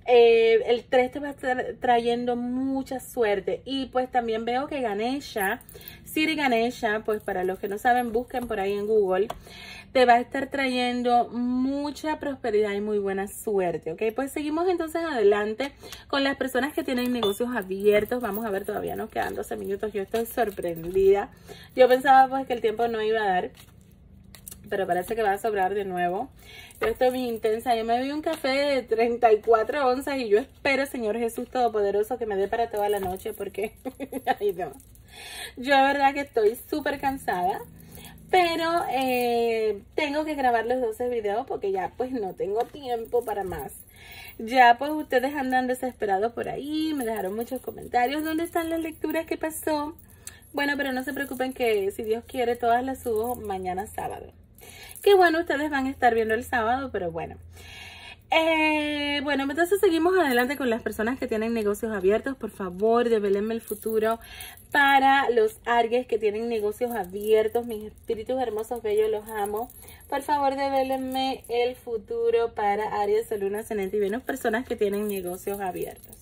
Eh, el tres te va a estar trayendo mucha suerte. Y pues también veo que Ganesha, Sri Ganesha, pues para los que no saben, busquen por ahí en Google, te va a estar trayendo mucha prosperidad y muy buena suerte, ¿ok? Pues seguimos entonces adelante con las personas que tienen negocios abiertos. Vamos a ver, todavía nos quedan doce minutos. Yo estoy sorprendida. Yo pensaba pues que el tiempo no iba a dar, pero parece que va a sobrar de nuevo. Yo estoy muy intensa. Yo me bebí un café de treinta y cuatro onzas y yo espero, Señor Jesús Todopoderoso, que me dé para toda la noche porque ay, no. Yo de verdad que estoy súper cansada. Pero eh, tengo que grabar los doce videos porque ya pues no tengo tiempo para más. Ya pues ustedes andan desesperados por ahí, me dejaron muchos comentarios. ¿Dónde están las lecturas? ¿Qué pasó? Bueno, pero no se preocupen que si Dios quiere todas las subo mañana sábado. Que bueno, ustedes van a estar viendo el sábado, pero bueno. Eh, bueno, entonces seguimos adelante con las personas que tienen negocios abiertos. Por favor, devélenme el futuro para los Aries que tienen negocios abiertos. Mis espíritus hermosos, bellos, los amo. Por favor, devélenme el futuro para Aries, Sol, Luna, Ascendente y Venus, personas que tienen negocios abiertos.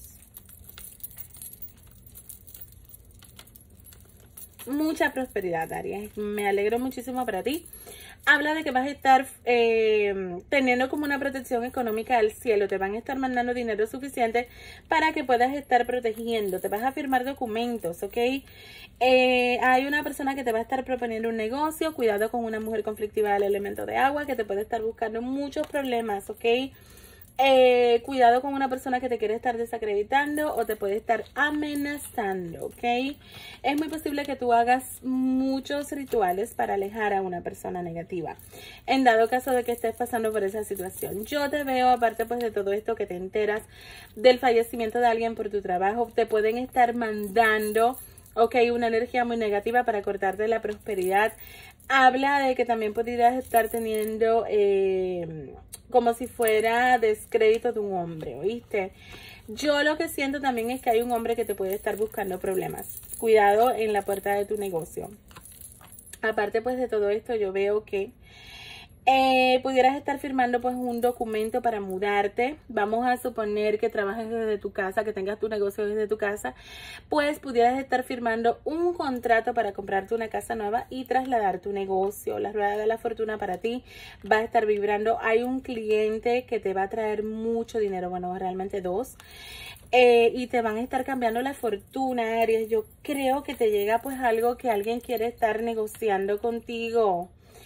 Mucha prosperidad, Aries. Me alegro muchísimo para ti. Habla de que vas a estar eh, teniendo como una protección económica al cielo. Te van a estar mandando dinero suficiente para que puedas estar protegiendo. Te vas a firmar documentos, ¿ok? Eh, hay una persona que te va a estar proponiendo un negocio. Cuidado con una mujer conflictiva del elemento de agua que te puede estar buscando muchos problemas, ¿ok? Eh, cuidado con una persona que te quiere estar desacreditando o te puede estar amenazando, ¿ok? Es muy posible que tú hagas muchos rituales para alejar a una persona negativa, en dado caso de que estés pasando por esa situación. Yo te veo, aparte pues de todo esto, que te enteras del fallecimiento de alguien por tu trabajo. Te pueden estar mandando, ok, una energía muy negativa para cortarte la prosperidad. Habla de que también podrías estar teniendo eh, como si fuera descrédito de un hombre, ¿oíste? Yo lo que siento también es que hay un hombre que te puede estar buscando problemas. Cuidado en la puerta de tu negocio. Aparte pues de todo esto, yo veo que Eh, pudieras estar firmando pues un documento para mudarte. Vamos a suponer que trabajes desde tu casa, que tengas tu negocio desde tu casa, pues pudieras estar firmando un contrato para comprarte una casa nueva y trasladar tu negocio. La rueda de la fortuna para ti va a estar vibrando. Hay un cliente que te va a traer mucho dinero, bueno, realmente dos. Eh, y te van a estar cambiando la fortuna, Aries. Yo creo que te llega pues algo que alguien quiere estar negociando contigo.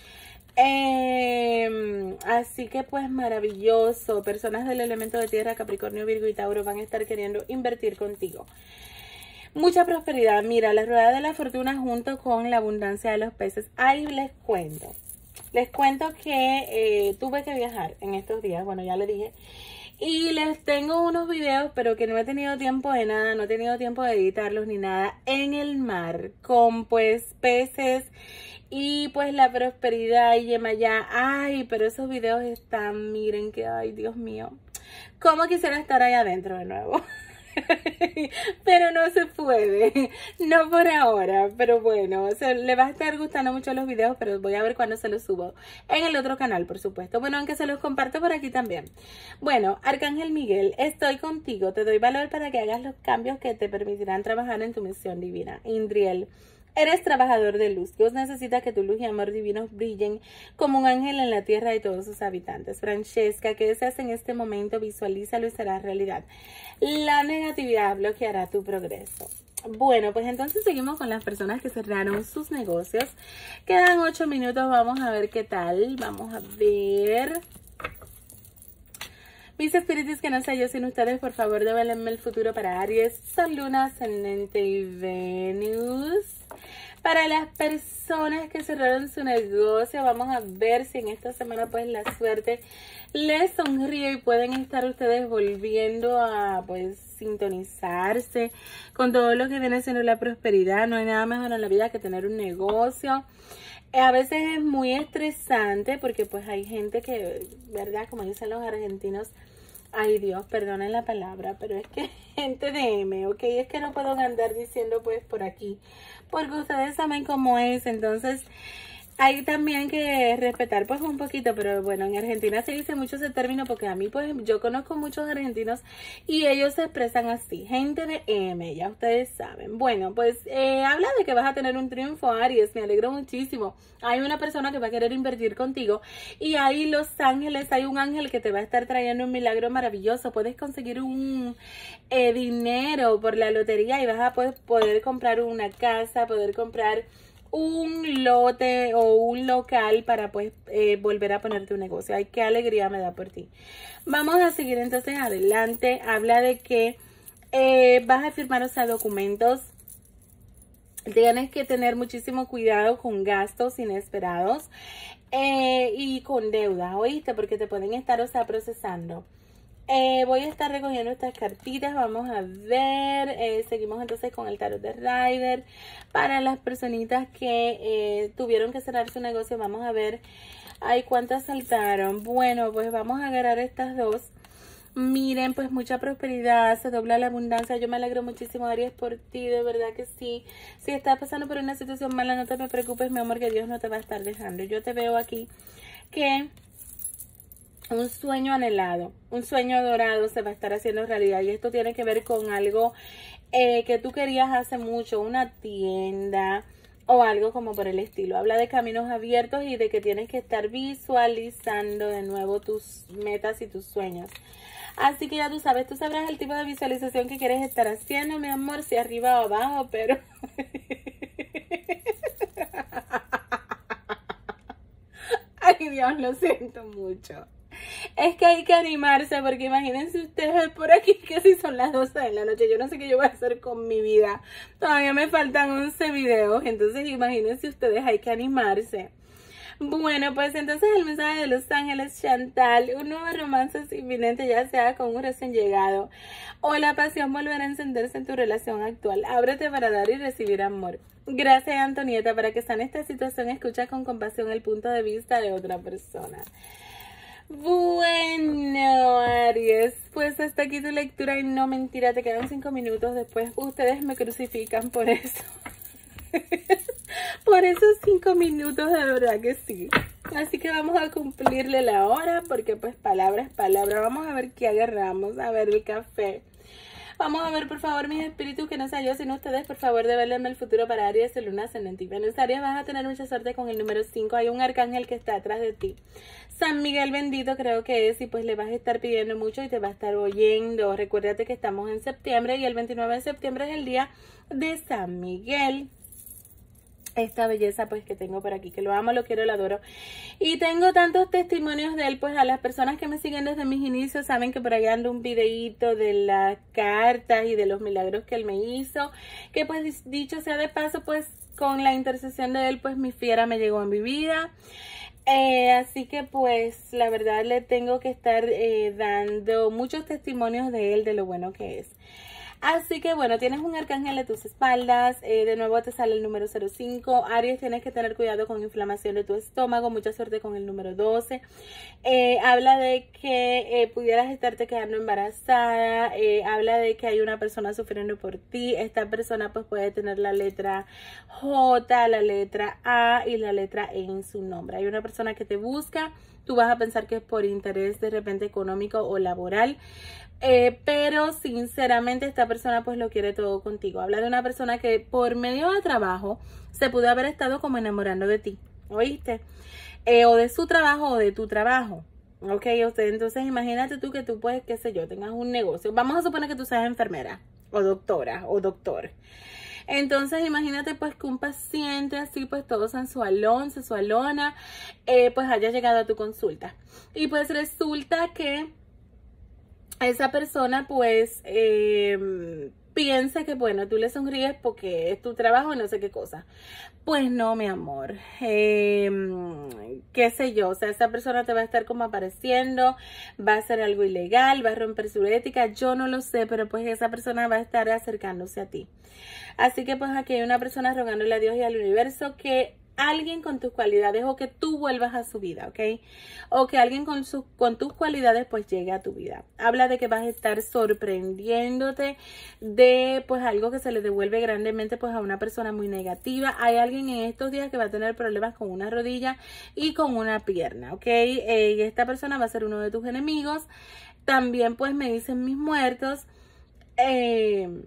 Eh, así que pues maravilloso. Personas del elemento de tierra, Capricornio, Virgo y Tauro van a estar queriendo invertir contigo. Mucha prosperidad. Mira, la rueda de la fortuna junto con la abundancia de los peces. Ahí les cuento. Les cuento que eh, tuve que viajar en estos días. Bueno, ya les dije. Y les tengo unos videos, pero que no he tenido tiempo de nada. No he tenido tiempo de editarlos ni nada. En el mar. Con pues peces. Y pues la prosperidad y Yemayá. Ay, pero esos videos están, miren que, ay, Dios mío. Cómo quisiera estar ahí adentro de nuevo. Pero no se puede. No por ahora. Pero bueno, se, le va a estar gustando mucho los videos, pero voy a ver cuándo se los subo. En el otro canal, por supuesto. Bueno, aunque se los comparto por aquí también. Bueno, Arcángel Miguel, estoy contigo. Te doy valor para que hagas los cambios que te permitirán trabajar en tu misión divina. Indriel, eres trabajador de luz. Dios necesita que tu luz y amor divinos brillen como un ángel en la tierra y todos sus habitantes. Francesca, ¿qué deseas en este momento? Visualízalo y será realidad. La negatividad bloqueará tu progreso. Bueno, pues entonces seguimos con las personas que cerraron sus negocios. Quedan ocho minutos. Vamos a ver qué tal. Vamos a ver. Mis espíritus que no sé yo sin ustedes, por favor, devélenme el futuro para Aries, Sol, Luna, Ascendente y Venus. Para las personas que cerraron su negocio, vamos a ver si en esta semana pues la suerte les sonríe y pueden estar ustedes volviendo a pues sintonizarse con todo lo que viene siendo la prosperidad. No hay nada mejor en la vida que tener un negocio. A veces es muy estresante porque pues hay gente que, ¿verdad? Como dicen los argentinos, ay Dios, perdonen la palabra, pero es que gente de M, ¿ok? Es que no puedo andar diciendo pues por aquí, porque ustedes saben cómo es. Entonces, hay también que respetar pues un poquito, pero bueno, en Argentina se dice mucho ese término porque a mí pues yo conozco muchos argentinos y ellos se expresan así, gente de M, ya ustedes saben. Bueno, pues eh, habla de que vas a tener un triunfo, Aries, me alegro muchísimo. Hay una persona que va a querer invertir contigo y hay los ángeles, hay un ángel que te va a estar trayendo un milagro maravilloso. Puedes conseguir un eh, dinero por la lotería y vas a poder, poder comprar una casa, poder comprar un lote o un local para pues eh, volver a poner tu negocio. Ay, qué alegría me da por ti. Vamos a seguir entonces adelante. Habla de que eh, vas a firmar, o sea, documentos. Tienes que tener muchísimo cuidado con gastos inesperados eh, y con deuda, ¿oíste? Porque te pueden estar, o sea, procesando. Eh, voy a estar recogiendo estas cartitas, vamos a ver, eh, seguimos entonces con el tarot de Rider. Para las personitas que eh, tuvieron que cerrar su negocio, vamos a ver, ay, cuántas saltaron. Bueno, pues vamos a agarrar estas dos. Miren, pues mucha prosperidad, se dobla la abundancia. Yo me alegro muchísimo, Aries, por ti, de verdad que sí. Si estás pasando por una situación mala, no te me preocupes, mi amor, que Dios no te va a estar dejando. Yo te veo aquí que un sueño anhelado, un sueño dorado se va a estar haciendo realidad. Y esto tiene que ver con algo eh, que tú querías hace mucho, una tienda o algo como por el estilo. Habla de caminos abiertos y de que tienes que estar visualizando de nuevo tus metas y tus sueños. Así que ya tú sabes, tú sabrás el tipo de visualización que quieres estar haciendo, mi amor, si arriba o abajo, pero... Ay, Dios, lo siento mucho. Es que hay que animarse, porque imagínense ustedes por aquí que si son las doce de la noche, yo no sé qué yo voy a hacer con mi vida. Todavía me faltan once videos, entonces imagínense ustedes, hay que animarse. Bueno, pues entonces el mensaje de Los Ángeles, Chantal, un nuevo romance es inminente, ya sea con un recién llegado o la pasión volverá a encenderse en tu relación actual. Ábrete para dar y recibir amor. Gracias, Antonieta, para que sane esta situación, escucha con compasión el punto de vista de otra persona. Bueno, Aries, pues hasta aquí tu lectura y no, mentira, te quedan cinco minutos después. Ustedes me crucifican por eso. Por esos cinco minutos, de verdad que sí. Así que vamos a cumplirle la hora porque pues palabra es palabra. Vamos a ver qué agarramos. A ver el café. Vamos a ver, por favor, mis espíritus, que no sea yo sino ustedes, por favor, develenme el futuro para Aries, el luna ascendente y Venus. Aries, vas a tener mucha suerte con el número cinco. Hay un arcángel que está atrás de ti. San Miguel bendito creo que es, y pues le vas a estar pidiendo mucho y te va a estar oyendo. Recuérdate que estamos en septiembre y el veintinueve de septiembre es el día de San Miguel. Esta belleza pues que tengo por aquí, que lo amo, lo quiero, lo adoro. Y tengo tantos testimonios de él, pues a las personas que me siguen desde mis inicios saben que por ahí ando un videíto de las cartas y de los milagros que él me hizo. Que pues dicho sea de paso, pues con la intercesión de él, pues mi fiera me llegó a mi vida. Eh, así que pues la verdad le tengo que estar eh, dando muchos testimonios de él, de lo bueno que es. Así que bueno, tienes un arcángel a tus espaldas, eh, de nuevo te sale el número cero cinco. Aries, tienes que tener cuidado con inflamación de tu estómago, mucha suerte con el número doce. Eh, habla de que eh, pudieras estarte quedando embarazada, eh, habla de que hay una persona sufriendo por ti. Esta persona pues puede tener la letra J, la letra A y la letra E en su nombre. Hay una persona que te busca, tú vas a pensar que es por interés de repente económico o laboral. Eh, pero sinceramente esta persona pues lo quiere todo contigo. Habla de una persona que por medio de trabajo se pudo haber estado como enamorando de ti, ¿oíste? Eh, o de su trabajo o de tu trabajo, ok. Usted, entonces imagínate tú que tú puedes, qué sé yo, tengas un negocio. Vamos a suponer que tú seas enfermera o doctora o doctor. Entonces imagínate pues que un paciente así pues todo sensualón, sensualona, eh, pues haya llegado a tu consulta. Y pues resulta que esa persona pues eh, piensa que bueno, tú le sonríes porque es tu trabajo y no sé qué cosa. Pues no, mi amor, eh, qué sé yo, o sea, esa persona te va a estar como apareciendo, va a hacer algo ilegal, va a romper su ética, yo no lo sé, pero pues esa persona va a estar acercándose a ti. Así que pues aquí hay una persona rogándole a Dios y al universo que alguien con tus cualidades o que tú vuelvas a su vida, ¿ok? O que alguien con, su, con tus cualidades pues llegue a tu vida. Habla de que vas a estar sorprendiéndote de pues algo que se le devuelve grandemente pues a una persona muy negativa. Hay alguien en estos días que va a tener problemas con una rodilla y con una pierna, ¿ok? Eh, esta persona va a ser uno de tus enemigos. También pues me dicen mis muertos eh,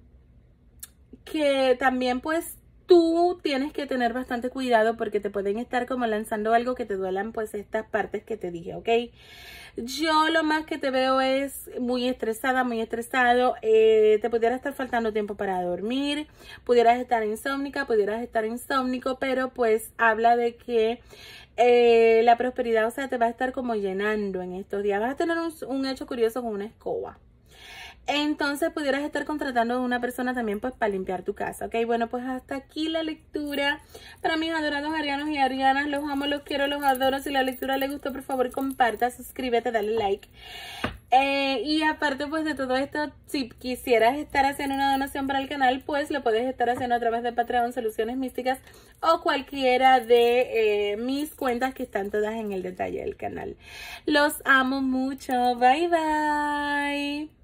que también pues tú tienes que tener bastante cuidado porque te pueden estar como lanzando algo que te duelan pues estas partes que te dije, ¿ok? Yo lo más que te veo es muy estresada, muy estresado, eh, te pudiera estar faltando tiempo para dormir, pudieras estar insómnica, pudieras estar insómnico, pero pues habla de que eh, la prosperidad, o sea, te va a estar como llenando en estos días. Vas a tener un, un hecho curioso con una escoba. Entonces pudieras estar contratando a una persona también pues para limpiar tu casa, ¿ok? Bueno, pues hasta aquí la lectura para mis adorados arianos y arianas. Los amo, los quiero, los adoro. Si la lectura les gustó, por favor comparta, suscríbete, dale like. Eh, y aparte pues de todo esto, si quisieras estar haciendo una donación para el canal, pues lo puedes estar haciendo a través de Patreon, Soluciones Místicas o cualquiera de eh, mis cuentas que están todas en el detalle del canal. Los amo mucho. Bye bye.